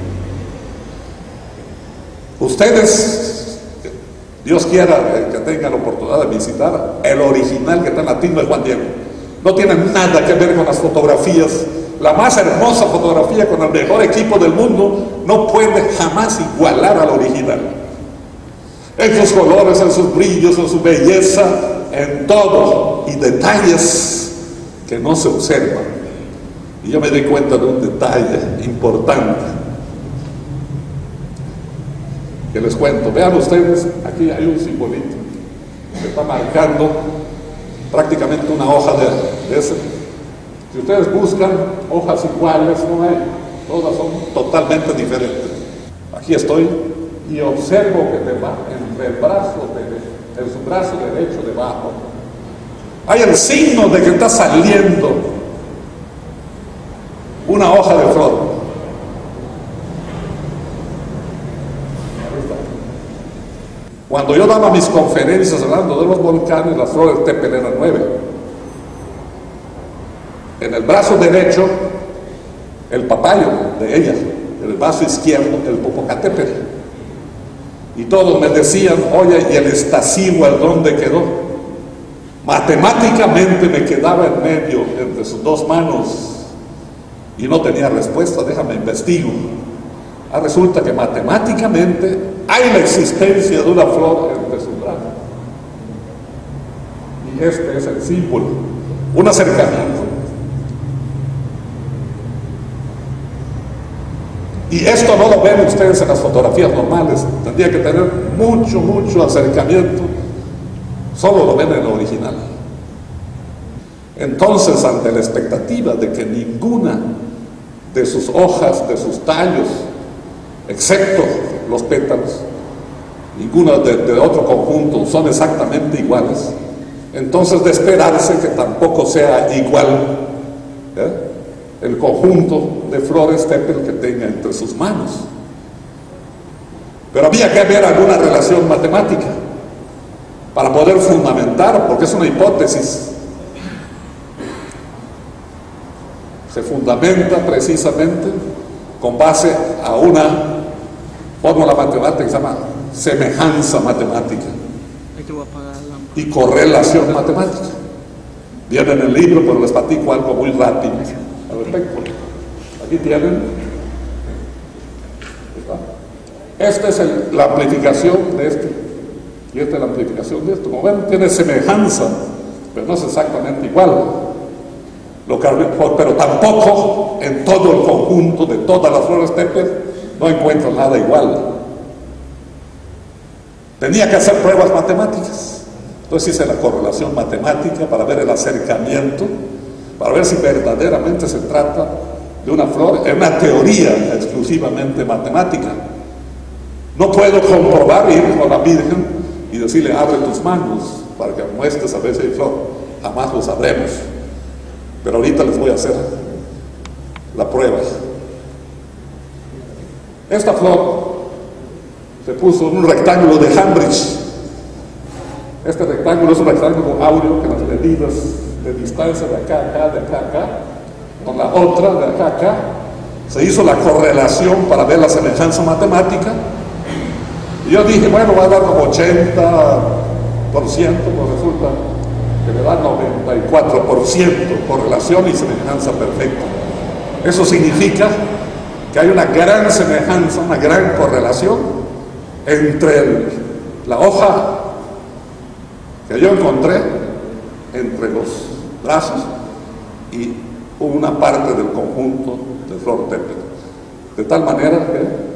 Ustedes, Dios quiera que tengan la oportunidad de visitar el original que está en la timba de Juan Diego. No tiene nada que ver con las fotografías. La más hermosa fotografía con el mejor equipo del mundo no puede jamás igualar al original. en sus colores, en sus brillos, en su belleza, en todo, y detalles que no se observan. Y yo me di cuenta de un detalle importante que les cuento. Vean ustedes, aquí hay un simbolito que está marcando prácticamente una hoja de ese. Si ustedes buscan hojas iguales, no hay, todas son totalmente diferentes. Aquí estoy y observo que debajo, entre el brazo en su brazo derecho debajo, hay el signo de que está saliendo una hoja de flor. Cuando yo daba mis conferencias hablando de los volcanes, las flores Tepe eran 9. En el brazo derecho, el papayo de ella, en el brazo izquierdo, el Popocatépetl. Y todos me decían, oye, ¿y el Iztaccíhuatl dónde quedó? Matemáticamente me quedaba en medio entre sus dos manos y no tenía respuesta. Déjame investigo. Resulta que matemáticamente hay la existencia de una flor entre sus brazos. Y este es el símbolo, un acercamiento. Y esto no lo ven ustedes en las fotografías normales. Tendría que tener mucho acercamiento. Solo lo ven en el original. Entonces, ante la expectativa de que ninguna de sus hojas, de sus tallos, excepto los pétalos, ninguna de otro conjunto son exactamente iguales, entonces de esperarse que tampoco sea igual el conjunto de flores Tepe que tenga entre sus manos. Pero había que haber alguna relación matemática para poder fundamentar, porque es una hipótesis. Se fundamenta precisamente con base a una fórmula matemática que se llama semejanza matemática y correlación matemática. Viene en el libro, pero les platico algo muy rápido al respecto. Aquí tienen. Esta es la amplificación de este, y esta es la amplificación de esto. Como ven, tiene semejanza, pero no es exactamente igual. Pero tampoco en todo el conjunto de todas las flores Tepe no encuentro nada igual. Tenía que hacer pruebas matemáticas. Entonces hice la correlación matemática para ver el acercamiento, para ver si verdaderamente se trata de una flor, es una teoría exclusivamente matemática. No puedo comprobar, ir con la Virgen y decirle, abre tus manos para que muestres a ver si hay flor. Jamás lo sabremos. Pero ahorita les voy a hacer la prueba. Esta flor se puso en un rectángulo de Hambridge. Este rectángulo es un rectángulo áureo que las medidas de distancia de acá a acá, de acá a acá, con la otra de acá a acá, se hizo la correlación para ver la semejanza matemática. Y yo dije, bueno, va a dar como 80%, pues resulta que me da 94% correlación y semejanza perfecta. Eso significa que hay una gran semejanza, una gran correlación entre la hoja que yo encontré entre los brazos y una parte del conjunto de flor Tepe. De tal manera que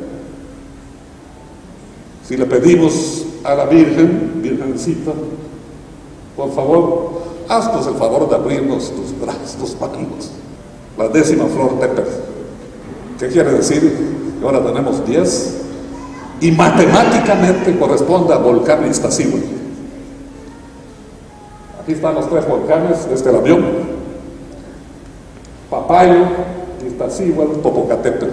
si le pedimos a la Virgencita, por favor, haznos el favor de abrirnos tus brazos, tus manos, la 10ª flor Tepe. ¿Qué quiere decir? Que ahora tenemos 10 y matemáticamente corresponde al volcán Iztaccíhuatl. Aquí están los 3 volcanes desde el avión: Papayo, Iztaccíhuatl, Popocatépetl.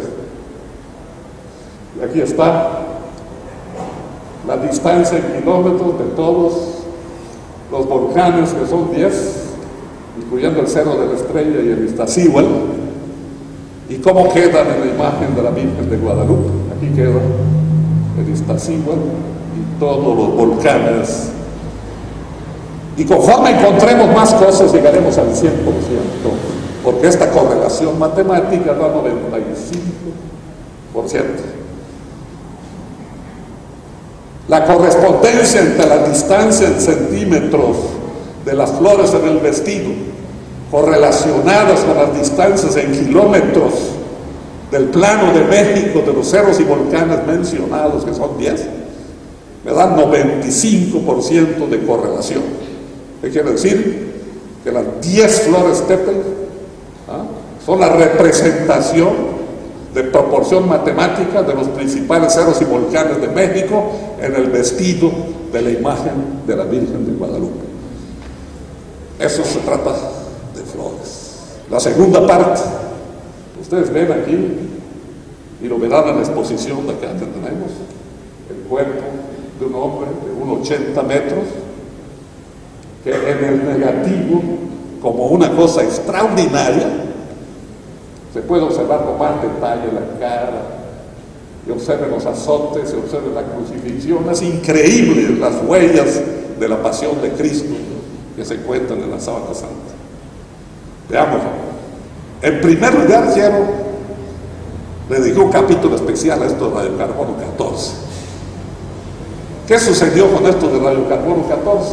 Y aquí está la distancia en kilómetros de todos los volcanes, que son 10, incluyendo el Cerro de la Estrella y el Iztaccíhuatl, y cómo quedan en la imagen de la Virgen de Guadalupe. Aquí queda el Iztaccíhuatl y todos los volcanes. Y conforme encontremos más cosas, llegaremos al 100%, porque esta correlación matemática da 95%. La correspondencia entre la distancia en centímetros de las flores en el vestido, correlacionadas con las distancias en kilómetros del plano de México, de los cerros y volcanes mencionados, que son 10, me dan 95% de correlación. ¿Qué quiere decir? Que las 10 flores Tepeyac son la representación de proporción matemática de los principales cerros y volcanes de México en el vestido de la imagen de la Virgen de Guadalupe. Eso se trata de flores. La segunda parte, ustedes ven aquí, y lo verán en la exposición de acá que tenemos, el cuerpo de un hombre de unos 80 metros, que en el negativo, como una cosa extraordinaria, se puede observar con más detalle la cara, y observen los azotes, se observe la crucifixión. Es increíble las huellas de la pasión de Cristo que se encuentran en la sábana santa. Veamos. En primer lugar, quiero dedicar un capítulo especial a esto de radiocarbono 14. ¿Qué sucedió con esto de radiocarbono 14?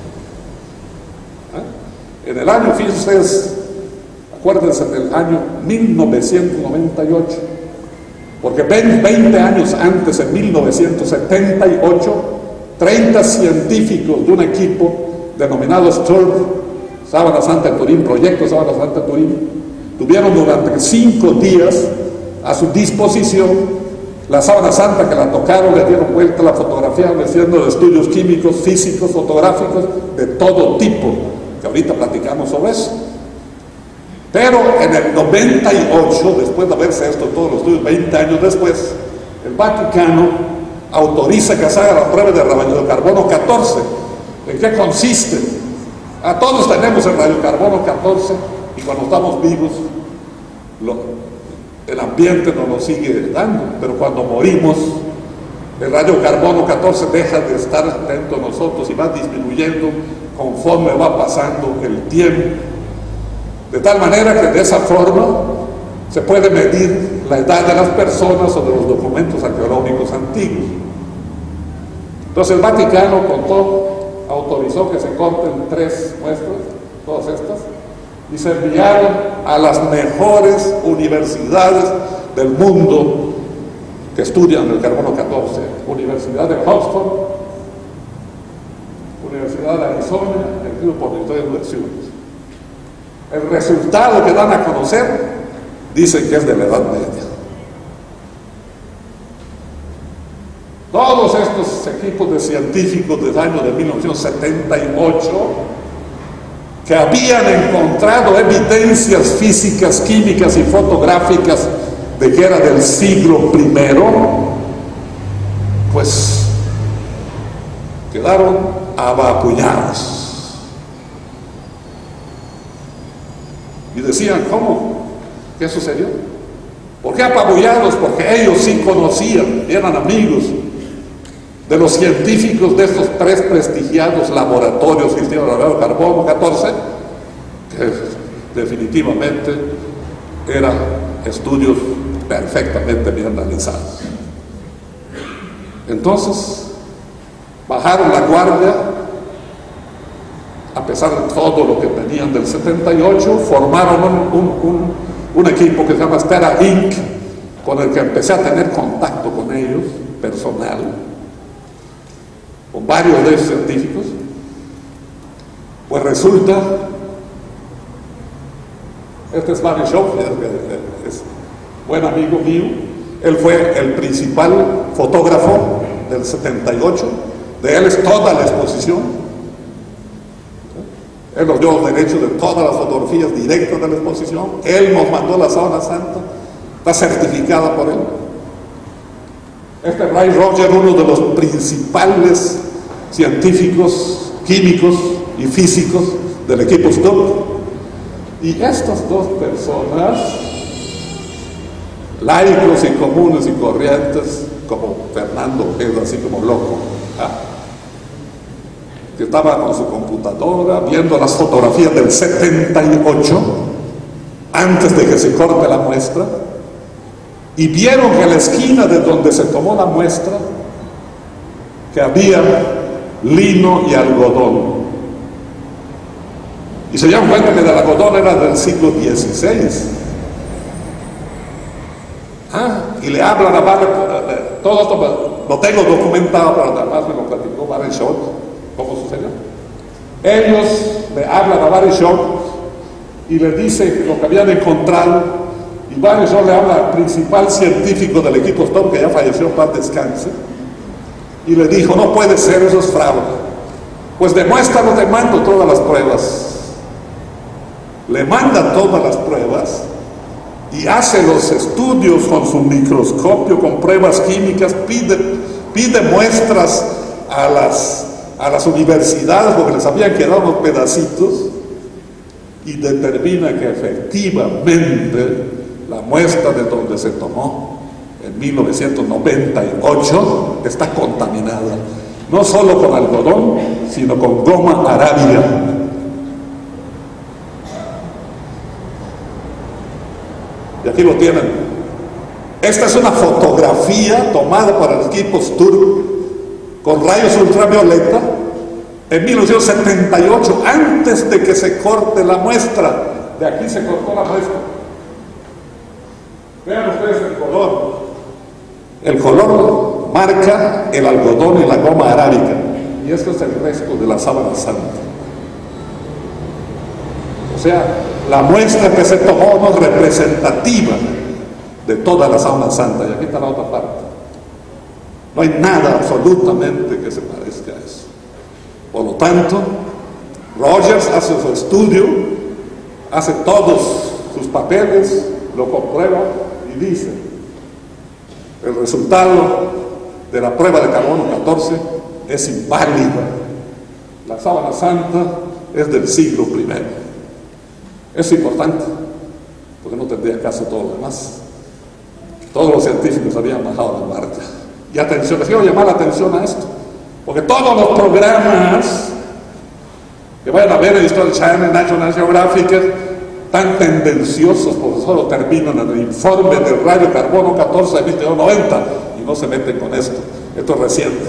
En el año, fíjense ustedes, acuérdense del año 1998, porque 20 años antes, en 1978, 30 científicos de un equipo denominado STURP, Sábana Santa de Turín, Proyecto Sábana Santa de Turín, tuvieron durante 5 días a su disposición la sábana santa, que la tocaron, le dieron vuelta, la fotografiaron, haciendo estudios químicos, físicos, fotográficos, de todo tipo, que ahorita platicamos sobre eso. Pero en el 98, después de haberse hecho todos los estudios, 20 años después, el Vaticano autoriza que se haga la prueba de radiocarbono 14. ¿En qué consiste? A todos tenemos el radiocarbono 14, y cuando estamos vivos, el ambiente nos lo sigue dando, pero cuando morimos, el radiocarbono 14 deja de estar dentro de nosotros y va disminuyendo conforme va pasando el tiempo. De tal manera que de esa forma se puede medir la edad de las personas o de los documentos arqueológicos antiguos. Entonces el Vaticano, con todo, autorizó que se corten 3 muestras, todas estas, y se enviaron a las mejores universidades del mundo que estudian el carbono 14, Universidad de Oxford, Universidad de Arizona, el grupo de universidades. El resultado que dan a conocer dicen que es de la Edad Media. Todos estos equipos de científicos del año de 1978, que habían encontrado evidencias físicas, químicas y fotográficas de que era del siglo I, pues quedaron abapullados. Y decían, ¿cómo? ¿Qué sucedió? ¿Por qué apabullados? Porque ellos sí conocían, eran amigos de los científicos de estos 3 prestigiados laboratorios que hicieron el radiocarbono 14, que definitivamente eran estudios perfectamente bien realizados. Entonces, bajaron la guardia, a pesar de todo lo que tenían del 78, formaron un equipo que se llama Stera Inc., con el que empecé a tener contacto con ellos, personal, con varios de esos científicos. Pues resulta, este es Barry Schoff, es buen amigo mío, él fue el principal fotógrafo del 78, de él es toda la exposición. Él nos dio los derechos de todas las fotografías directas de la exposición. Él nos mandó la sábana santa, está certificada por él. Este Ray Roger, uno de los principales científicos, químicos y físicos del equipo STURP. Y estas 2 personas, laicos y comunes y corrientes, como Fernando, que es así como loco, que estaba con su computadora viendo las fotografías del 78 antes de que se corte la muestra, y vieron que en la esquina de donde se tomó la muestra, que había lino y algodón. Y se dieron cuenta que el algodón era del siglo XVI. Y le hablan a Barry, todo esto lo tengo documentado, pero además me lo platicó Barry Short, cómo sucedió. Ellos le hablan a Barry Short y le dicen lo que habían encontrado, y Barry Short le habla al principal científico del equipo Storm, que ya falleció, paz descanse, y le dijo: no puede ser, eso es fraude. Pues demuéstralo, te mando todas las pruebas. Le mandan todas las pruebas y hace los estudios con su microscopio, con pruebas químicas, pide muestras a las universidades porque les habían quedado unos pedacitos, y determina que efectivamente la muestra de donde se tomó en 1998 está contaminada, no solo con algodón, sino con goma arábiga. Y aquí lo tienen. Esta es una fotografía tomada por el equipo Sturm con rayos ultravioleta en 1978, antes de que se corte la muestra. De aquí se cortó la muestra. Vean ustedes el color. El color marca el algodón y la goma arábica. Y esto es el resto de la sábana santa. O sea, la muestra que se tomó no es representativa de toda la sábana santa. Y aquí está la otra parte. No hay nada absolutamente que se parezca a eso. Por lo tanto, Rogers hace su estudio, hace todos sus papeles, lo comprueba y dice: el resultado de la prueba de carbono 14 es inválida. La sábana santa es del siglo I. Es importante, porque no tendría caso todo lo demás. Todos los científicos habían bajado la guardia. Y atención, les quiero llamar la atención a esto, porque todos los programas que vayan a ver en History Channel, National Geographic, tan tendenciosos, porque solo terminan en el informe del radio carbono 14 de 1990 y no se meten con esto. Esto es reciente.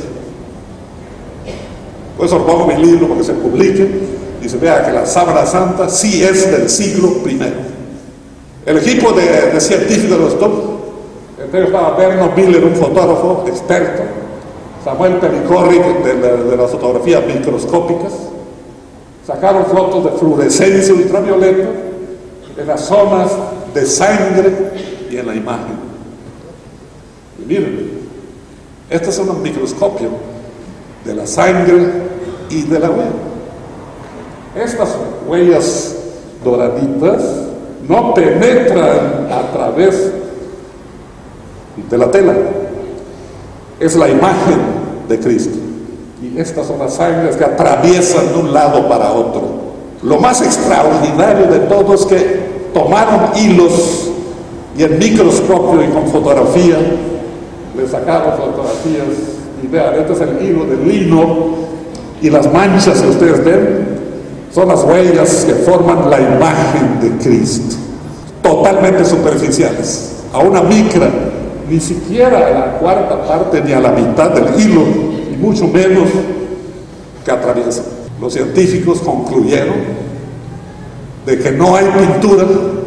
Por eso pongo mi libro, porque se publique y se vea que la sábana santa sí es del siglo I. El equipo de científicos de los top, entre ellos estaba Bernard Miller, un fotógrafo experto, Samuel Pericorri de las fotografías microscópicas, sacaron fotos de fluorescencia ultravioleta en las zonas de sangre y en la imagen. Y miren, este es un microscopio de la sangre y de la huella. Estas huellas doraditas no penetran a través de la tela. Es la imagen de Cristo. Y estas son las sangres que atraviesan de un lado para otro. Lo más extraordinario de todo es que tomaron hilos y en microscopio y con fotografía le sacaron fotografías y vean, este es el hilo del lino, y las manchas que ustedes ven son las huellas que forman la imagen de Cristo, totalmente superficiales, a una micra, ni siquiera a la cuarta parte ni a la mitad del hilo, y mucho menos que atraviesan. Los científicos concluyeron de que no hay pintura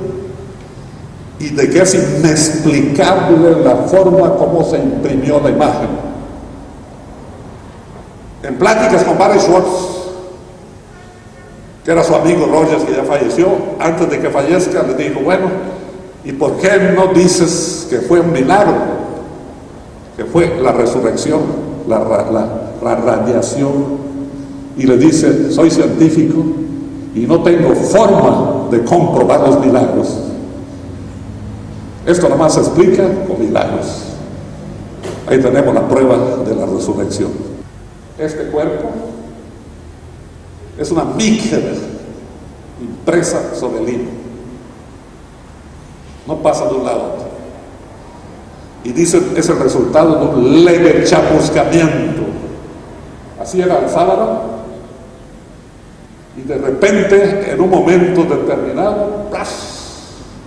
y de que es inexplicable la forma como se imprimió la imagen. En pláticas con Barry Schwartz, que era su amigo Rogers, que ya falleció, antes de que fallezca le dijo: bueno, ¿y por qué no dices que fue un milagro? Que fue la resurrección, la radiación. Y le dice: soy científico y no tengo forma de comprobar los milagros. Esto nomás se explica con milagros. Ahí tenemos la prueba de la resurrección. Este cuerpo es una micra impresa sobre el lino. No pasa de un lado a otro. Y dice, es el resultado de un leve chamuscamiento. Así era el sábado. Y de repente, en un momento determinado, ¡plas!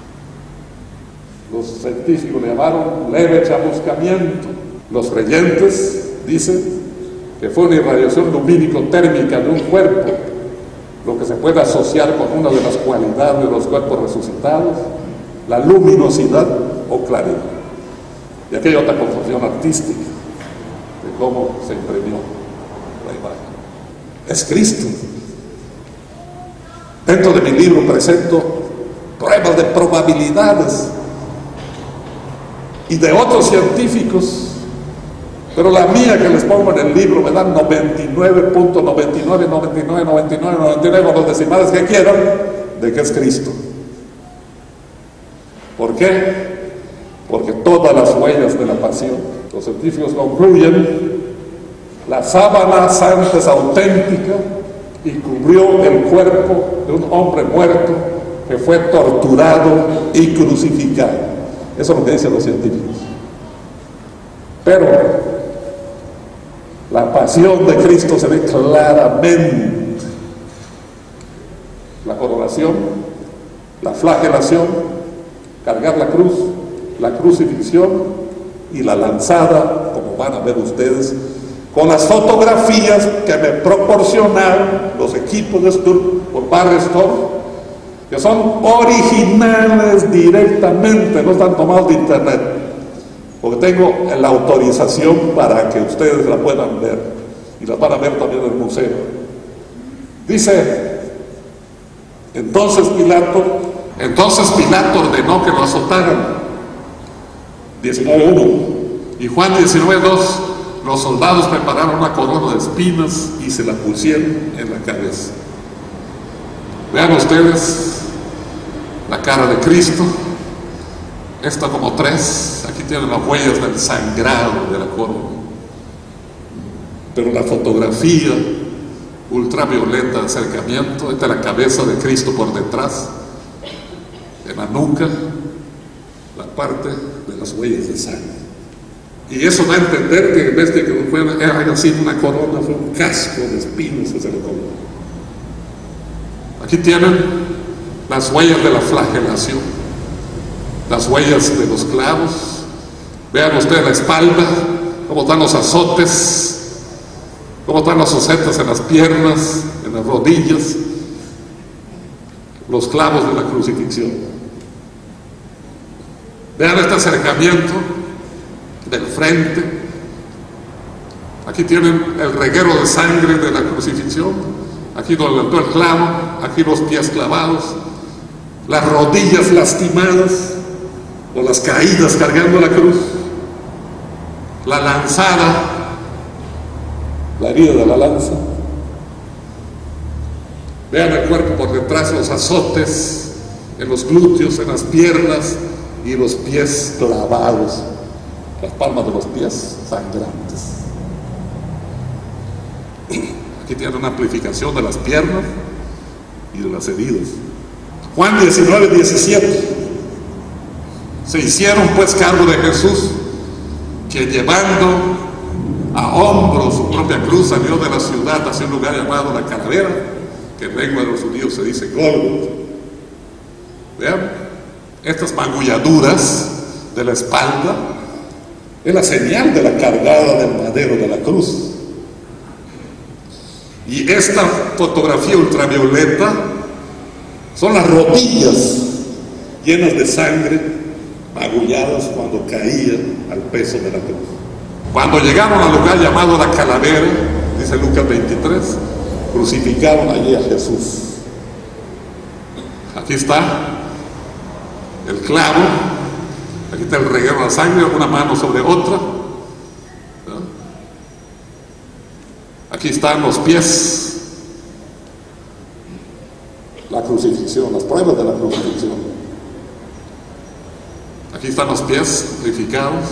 Los científicos le llamaron leve chamuscamiento. Los creyentes dicen que fue una irradiación lumínico-térmica de un cuerpo, lo que se puede asociar con una de las cualidades de los cuerpos resucitados, la luminosidad o claridad. Y aquí hay otra confusión artística de cómo se imprimió la imagen. Es Cristo. Dentro de mi libro presento pruebas de probabilidades y de otros científicos, pero la mía que les pongo en el libro me dan 99.999999 con los decimales que quieran de que es Cristo. ¿Por qué? Porque todas las huellas de la pasión, los científicos concluyen, la sábana santa es auténtica y cubrió el cuerpo de un hombre muerto que fue torturado y crucificado. Eso es lo que dicen los científicos. Pero la pasión de Cristo se ve claramente. La coronación, la flagelación, cargar la cruz, la crucifixión y la lanzada, como van a ver ustedes, con las fotografías que me proporcionaron los equipos de Sturm por Barry Storm, que son originales directamente, no están tomados de internet, porque tengo la autorización para que ustedes la puedan ver, y las van a ver también en el museo. Dice, entonces Pilato ordenó que lo azotaran, 19:1, y Juan 19:2, los soldados prepararon una corona de espinas y se la pusieron en la cabeza. Vean ustedes la cara de Cristo, esta como 3, aquí tienen las huellas del sangrado de la corona. Pero la fotografía ultravioleta de acercamiento, esta es la cabeza de Cristo por detrás, en la nuca, la parte de las huellas de sangre. Y eso da a entender que en vez de que haya sido una corona, fue un casco de espinos que se le colocó. Aquí tienen las huellas de la flagelación, las huellas de los clavos. Vean ustedes la espalda, cómo están los azotes, cómo están las osetas en las piernas, en las rodillas, los clavos de la crucifixión. Vean este acercamiento del frente. Aquí tienen el reguero de sangre de la crucifixión, aquí donde entró el clavo, aquí los pies clavados, las rodillas lastimadas o las caídas cargando la cruz, la lanzada, la herida de la lanza. Vean el cuerpo por detrás, los azotes en los glúteos, en las piernas y los pies clavados, las palmas de los pies sangrantes. Aquí tiene una amplificación de las piernas y de las heridas. Juan 19:17. Se hicieron pues cargo de Jesús, que llevando a hombros su propia cruz salió de la ciudad hacia un lugar llamado la Calavera, que en lengua de los judíos se dice Gólgota. Vean, estas magulladuras de la espalda es la señal de la cargada del madero de la cruz. Y esta fotografía ultravioleta son las rodillas llenas de sangre, magulladas cuando caía al peso de la cruz. Cuando llegaron al lugar llamado la Calavera, dice Lucas 23, crucificaron allí a Jesús. Aquí está el clavo, aquí está el reguero de la sangre, una mano sobre otra. Aquí están los pies, la crucifixión, las pruebas de la crucifixión. Aquí están los pies sacrificados.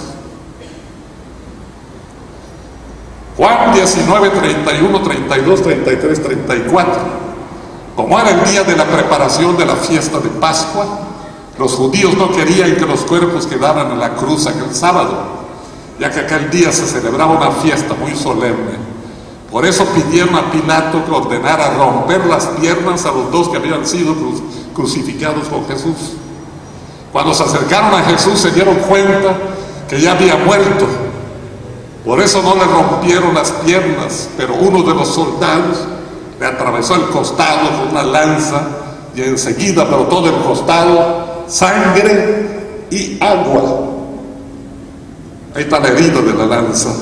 Juan 19, 31, 32, 33, 34. Como era el día de la preparación de la fiesta de Pascua, los judíos no querían que los cuerpos quedaran en la cruz aquel sábado, ya que aquel día se celebraba una fiesta muy solemne. Por eso pidieron a Pilato que ordenara romper las piernas a los dos que habían sido crucificados con Jesús. Cuando se acercaron a Jesús se dieron cuenta que ya había muerto Por eso no le rompieron las piernas, pero uno de los soldados le atravesó el costado con una lanza y enseguida brotó del costado sangre y agua. Ahí está la herida de la lanza.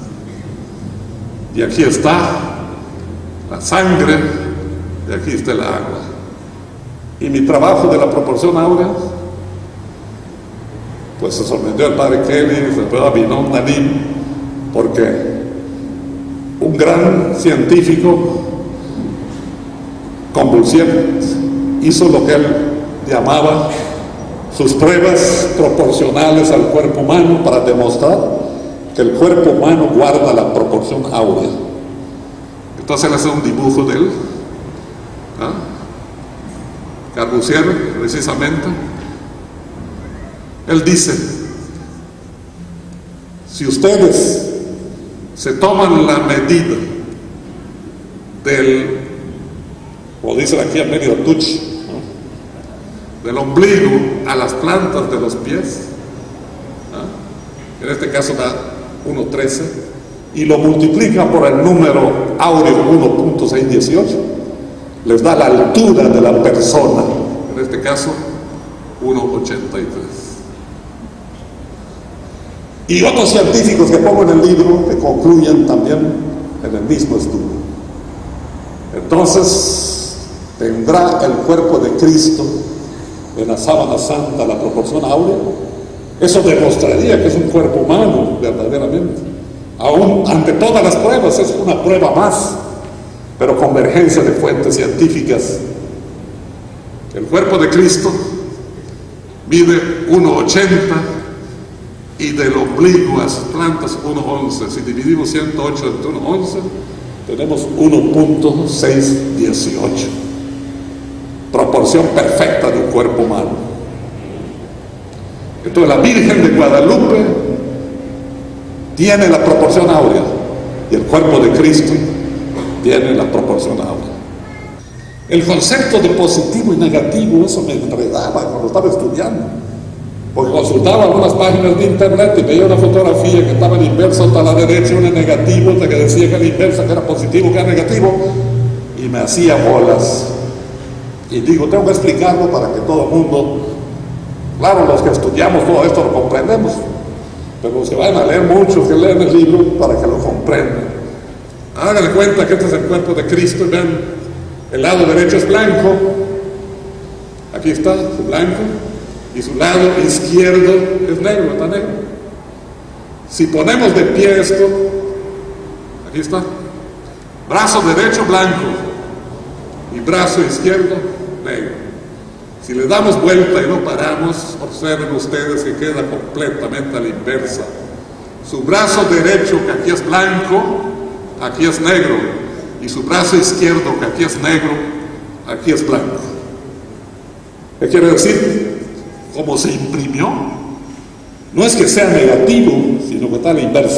Y aquí está la sangre y aquí está el agua. Y mi trabajo de la proporción áurea, pues se sorprendió el padre Kelly, se sorprendió a Binón Danim, porque un gran científico convulsivo hizo lo que él llamaba sus pruebas proporcionales al cuerpo humano para demostrar que el cuerpo humano guarda la proporción áurea. Entonces él hace un dibujo de él, Corbusier, precisamente. Él dice: si ustedes se toman la medida del, como dicen aquí a medio tuch, del ombligo a las plantas de los pies, en este caso da 1.13, y lo multiplican por el número áureo 1.618, les da la altura de la persona, en este caso 1.83. Y otros científicos que pongo en el libro que concluyen también en el mismo estudio. Entonces tendrá el cuerpo de Cristo en la sábana santa la proporción áurea. Eso demostraría que es un cuerpo humano verdaderamente. Aún ante todas las pruebas, es una prueba más, pero convergencia de fuentes científicas. El cuerpo de Cristo mide 1.80 y del ombligo a sus plantas 1.11. Si dividimos 108 entre 1.11, tenemos 1.618. Proporción perfecta de un cuerpo humano. Entonces la Virgen de Guadalupe tiene la proporción áurea y el cuerpo de Cristo tiene la proporción áurea. El concepto de positivo y negativo, eso me enredaba cuando estaba estudiando, porque consultaba algunas páginas de internet y veía una fotografía que estaba en inverso hasta la derecha, una en negativo, otra que decía que era inversa, que era positivo, que era negativo, y me hacía bolas. Y digo, tengo que explicarlo para que todo el mundo, claro, los que estudiamos todo esto lo comprendemos, pero los que vayan a leer mucho, que lean el libro para que lo comprendan. Háganle cuenta que este es el cuerpo de Cristo y vean, el lado derecho es blanco, aquí está, es blanco, y su lado izquierdo es negro, está negro. Si ponemos de pie esto, aquí está, brazo derecho blanco y brazo izquierdo negro. Si le damos vuelta y no paramos, observen ustedes que queda completamente a la inversa. Su brazo derecho, que aquí es blanco, aquí es negro, y su brazo izquierdo, que aquí es negro, aquí es blanco. ¿Qué quiere decir? Como se imprimió, no es que sea negativo, sino que está a la inversa.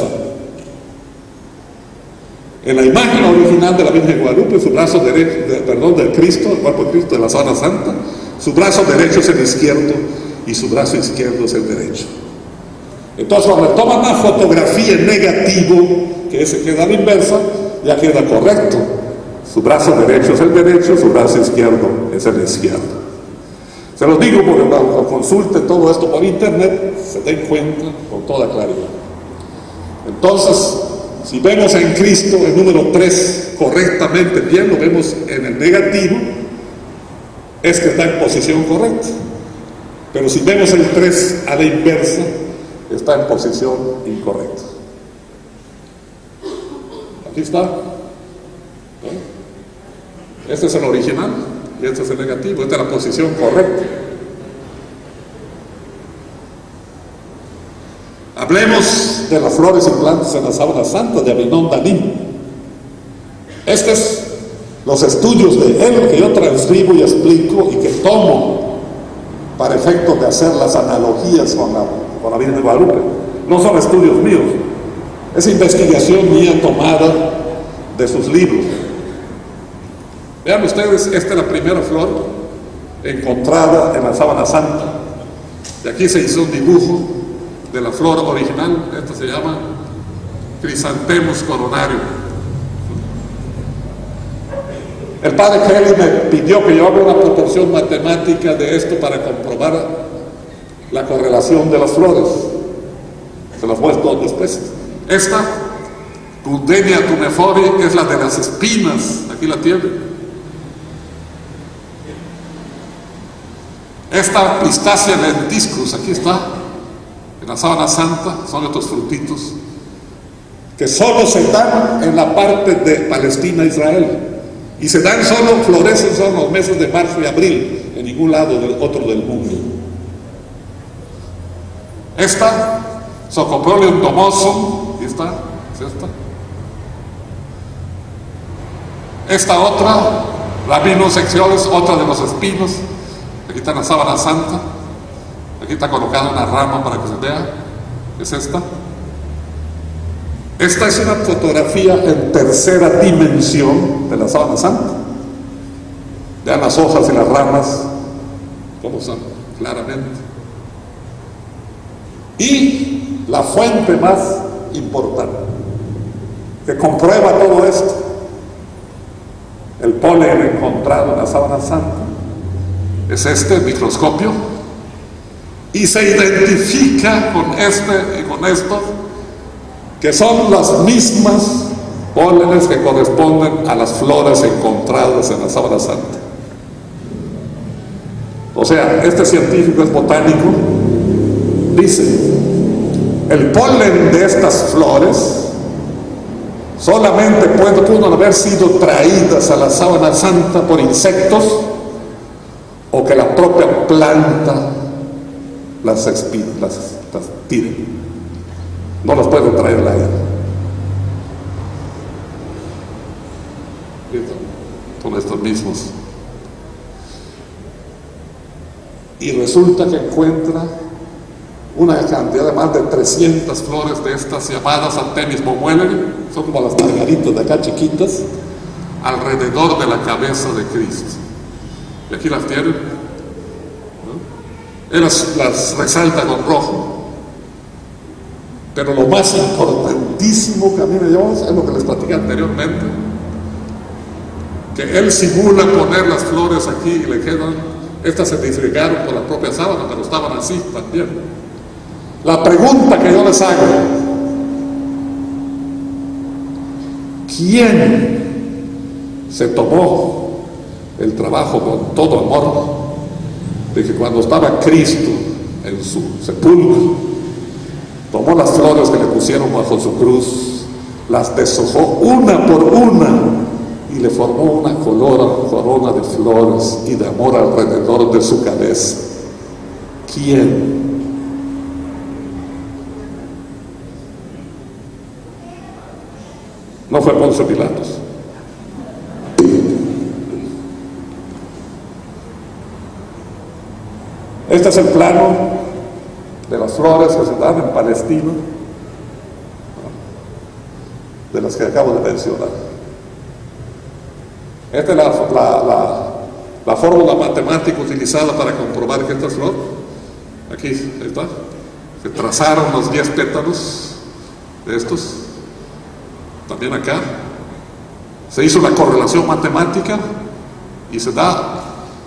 En la imagen original de la Virgen de Guadalupe, su brazo derecho, del Cristo, el cuerpo de Cristo de la Sábana Santa, su brazo derecho es el izquierdo y su brazo izquierdo es el derecho. Entonces, cuando toman una fotografía en negativo, que ese queda a la inversa, ya queda correcto. Su brazo derecho es el derecho, su brazo izquierdo es el izquierdo. Se los digo porque cuando consulte todo esto por internet, se den cuenta con toda claridad. Entonces, si vemos en Cristo el número 3 correctamente bien, lo vemos en el negativo, es que está en posición correcta. Pero si vemos el 3 a la inversa, está en posición incorrecta. Aquí está. Este es el original y este es el negativo. Esta es la posición correcta. Hablemos de las flores y plantas en la Sábana Santa de Abinón Danim. Estos es los estudios de él que yo transcribo y explico y que tomo para efectos de hacer las analogías con la Virgen de Guadalupe. No son estudios míos, es investigación mía tomada de sus libros. Vean ustedes, esta es la primera flor encontrada en la Sábana Santa. Y aquí se hizo un dibujo de la flor original. Esta se llama Chrysanthemum coronario. El padre Kelly me pidió que yo haga una proporción matemática de esto para comprobar la correlación de las flores. Se las muestro después. Esta, Gundenia tunefori, es la de las espinas. Aquí la tienen. Esta Pistacia lentiscus, aquí está, en la sábana santa, son estos frutitos que solo se dan en la parte de Palestina, Israel, y se dan solo, florecen solo en los meses de marzo y abril, en ningún lado otro del mundo. Esta, Socopolium domosum, aquí está, es esta. Esta otra, Raminus sexioles, otra de los espinos. Aquí está en la sábana santa. Aquí está colocada una rama para que se vea. Es esta. Esta es una fotografía en tercera dimensión de la sábana santa. Vean las hojas y las ramas como son claramente. Y la fuente más importante que comprueba todo esto, el polen encontrado en la sábana santa, es este microscopio, y se identifica con este y con estos, que son las mismas pólenes que corresponden a las flores encontradas en la sábana santa. O sea, este científico es botánico, dice, el polen de estas flores solamente pudo haber sido traídas a la sábana santa por insectos, o que la propia planta las tire. No las puede traer la aire. Son estos mismos. Y resulta que encuentra una cantidad de más de 300 flores de estas llamadas Artemis momueleri, son como las margaritas de acá chiquitas, alrededor de la cabeza de Cristo. Y aquí las tienen, ¿no? Él las resalta con rojo. Pero lo más importantísimo que a mí me llevó es lo que les platicé anteriormente, que él simula poner las flores aquí y le quedan, estas se disgregaron por la propia sábana, pero estaban así también. La pregunta que yo les hago, ¿quién se tomó el trabajo con todo amor de que cuando estaba Cristo en su sepulcro, tomó las flores que le pusieron bajo su cruz, las deshojó una por una y le formó una corona de flores y de amor alrededor de su cabeza? ¿Quién? No fue Poncio Pilatos. Este es el plano de las flores que se dan en Palestina, de las que acabo de mencionar. Esta es la fórmula matemática utilizada para comprobar que esta es flor. Aquí está. Se trazaron los 10 pétalos de estos. También acá. Se hizo la correlación matemática y se da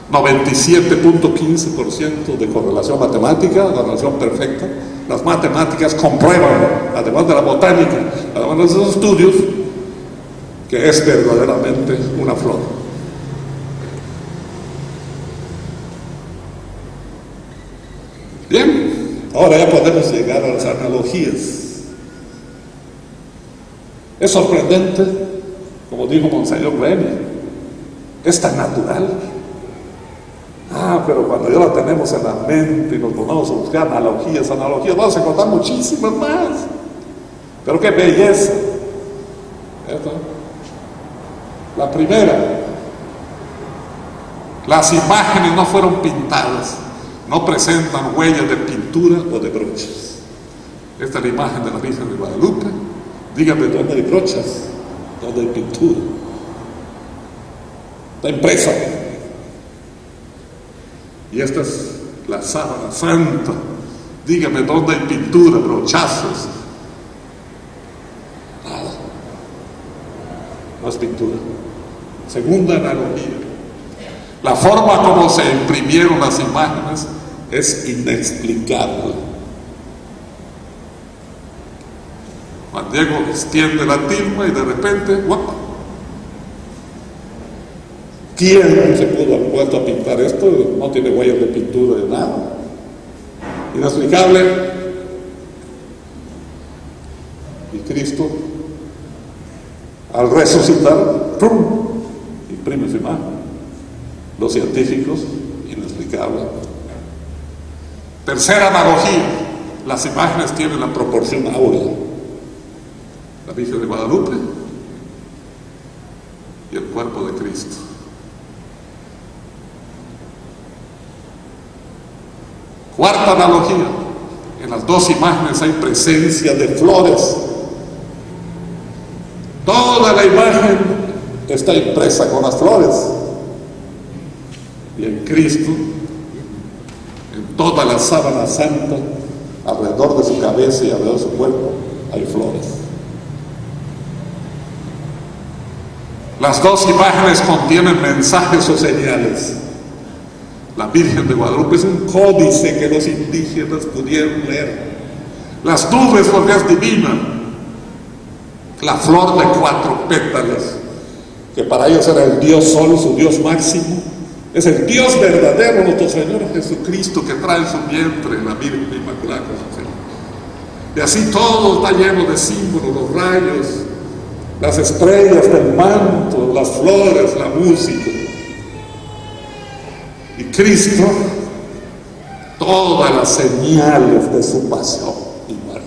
97.15% de correlación matemática, la relación perfecta. Las matemáticas comprueban, además de la botánica, además de esos estudios, que es verdaderamente una flor. Bien, ahora ya podemos llegar a las analogías. Es sorprendente, como dijo Monseñor Remy, es tan natural. Pero cuando ya la tenemos en la mente y nos ponemos a buscar analogías, vamos a encontrar muchísimas más. Pero qué belleza. ¿Esto? La primera, las imágenes no fueron pintadas, no presentan huellas de pintura o de brochas. Esta es la imagen de la Virgen de Guadalupe. Díganme dónde hay brochas, dónde hay pintura. Está impresa. Y esta es la sábana santa. Dígame dónde hay pintura, brochazos. es pintura. Segunda analogía. La forma como se imprimieron las imágenes es inexplicable. Juan Diego extiende la tilma y de repente, ¡guap! ¿Quién se pudo haber vuelto a pintar esto? No tiene huellas de pintura de nada. Inexplicable. Y Cristo, al resucitar, ¡pum!, imprime su imagen. Los científicos, inexplicable. Tercera analogía, las imágenes tienen la proporción áurea. La Virgen de Guadalupe y el cuerpo de Cristo. Cuarta analogía, en las dos imágenes hay presencia de flores. Toda la imagen está impresa con las flores. Y en Cristo, en toda la sábana santa, alrededor de su cabeza y alrededor de su cuerpo, hay flores. Las dos imágenes contienen mensajes o señales. La Virgen de Guadalupe es un códice que los indígenas pudieron leer. Las nubes, porque es divina. La flor de 4 pétalos, que para ellos era el Dios Sol, su Dios máximo. Es el Dios verdadero, nuestro Señor Jesucristo, que trae en su vientre la Virgen Inmaculada Concepción. Y así todo está lleno de símbolos, los rayos, las estrellas del manto, las flores, la música. Y Cristo, todas las señales de su pasión y muerte.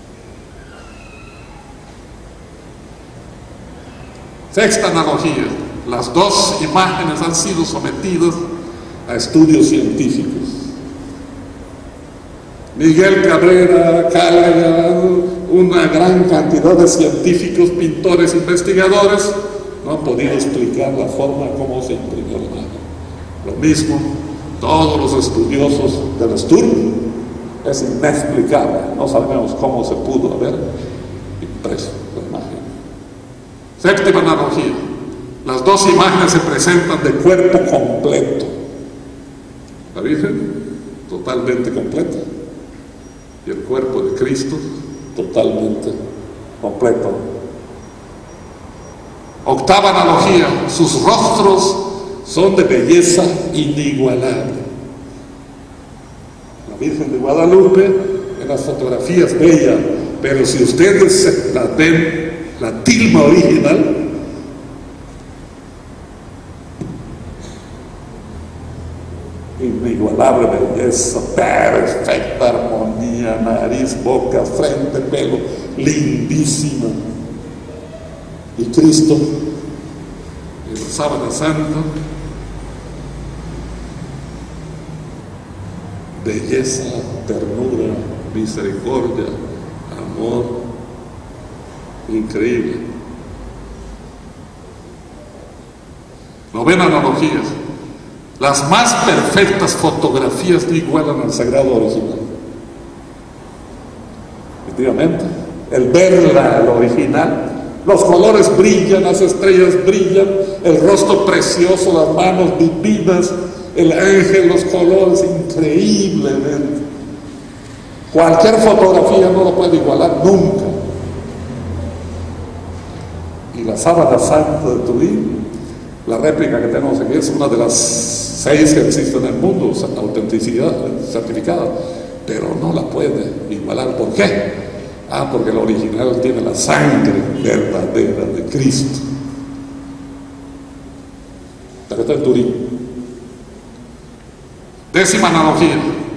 Sexta analogía. Las dos imágenes han sido sometidas a estudios científicos. Miguel Cabrera, Cálaya, una gran cantidad de científicos, pintores, investigadores, no han podido explicar la forma como se imprimió la imagen. Lo mismo, todos los estudiosos del estudio, es inexplicable. No sabemos cómo se pudo haber impreso la imagen. Séptima analogía. Las dos imágenes se presentan de cuerpo completo. La Virgen, totalmente completa. Y el cuerpo de Cristo, totalmente completo. Octava analogía. Sus rostros son de belleza inigualable. La Virgen de Guadalupe en las fotografías bella, pero si ustedes la ven, la tilma original, inigualable belleza, perfecta armonía, nariz, boca, frente, pelo, lindísima. Y Cristo en la sábana santa, belleza, ternura, misericordia, amor, increíble. Novena analogía. Las más perfectas fotografías no igualan al sagrado original. Efectivamente, el verla, el original, los colores brillan, las estrellas brillan, el rostro precioso, las manos divinas, el ángel, los colores, increíblemente. Cualquier fotografía no lo puede igualar nunca. Y la sábana santa de Turín, la réplica que tenemos aquí, es una de las 6 que existen en el mundo, autenticidad certificada, pero no la puede igualar. ¿Por qué? Porque el original tiene la sangre verdadera de Cristo. Pero está en Turín. Décima analogía.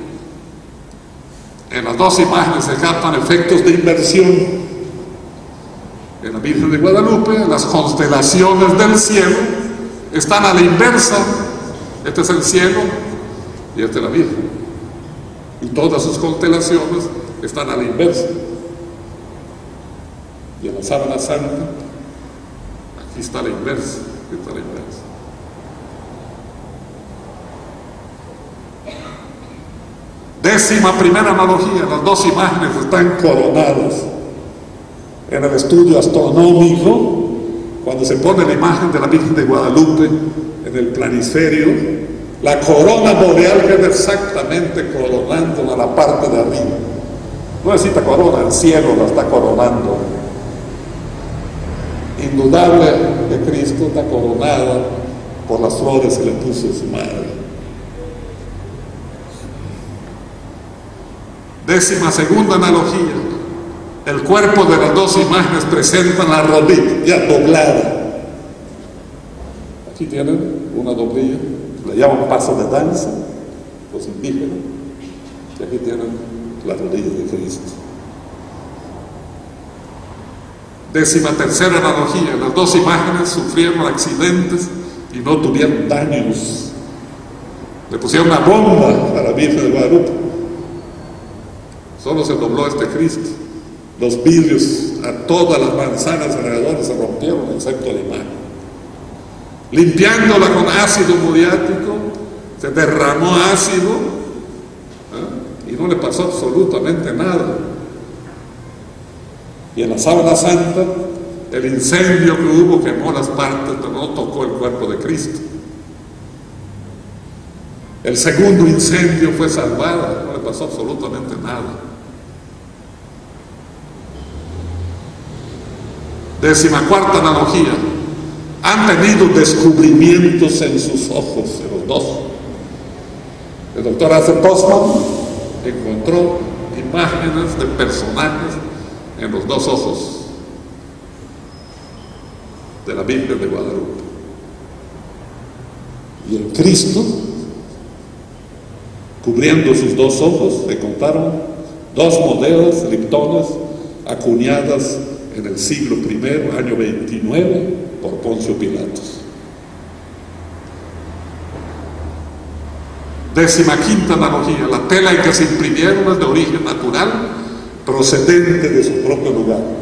En las dos imágenes se captan efectos de inversión. En la Virgen de Guadalupe, las constelaciones del cielo están a la inversa. Este es el cielo y esta es la Virgen. Y todas sus constelaciones están a la inversa. Y en la sábana santa, aquí está la inversa, aquí está la inversa. Décima primera analogía, las dos imágenes están coronadas. En el estudio astronómico, cuando se pone la imagen de la Virgen de Guadalupe en el planisferio, la corona boreal queda exactamente coronando a la parte de arriba. No necesita corona, el cielo la está coronando. Indudable que Cristo está coronado por las flores que le puso su madre. 12ª analogía. El cuerpo de las dos imágenes presentan la rodilla doblada. Aquí tienen una doblilla, le llaman paso de danza, los indígenas, y aquí tienen la rodilla de Cristo. 13ª analogía. Las dos imágenes sufrieron accidentes y no tuvieron daños. Le pusieron una bomba a la Virgen de Guadalupe. Solo se dobló este Cristo. Los vidrios a todas las manzanas alrededor se rompieron, excepto la imagen. Limpiándola con ácido muriático, se derramó ácido, y no le pasó absolutamente nada. Y en la sábana santa, el incendio que hubo quemó las partes, pero no tocó el cuerpo de Cristo. El segundo incendio fue salvada, no le pasó absolutamente nada. 14ª analogía. Han tenido descubrimientos en sus ojos, en los dos. El doctor Arthur Postman encontró imágenes de personajes en los dos ojos de la Virgen de Guadalupe. Y en Cristo, cubriendo sus dos ojos, encontraron dos monedas liptonas acuñadas en el siglo I, año 29, por Poncio Pilatos. 15ª analogía. La tela en que se imprimieron es de origen natural, procedente de su propio lugar.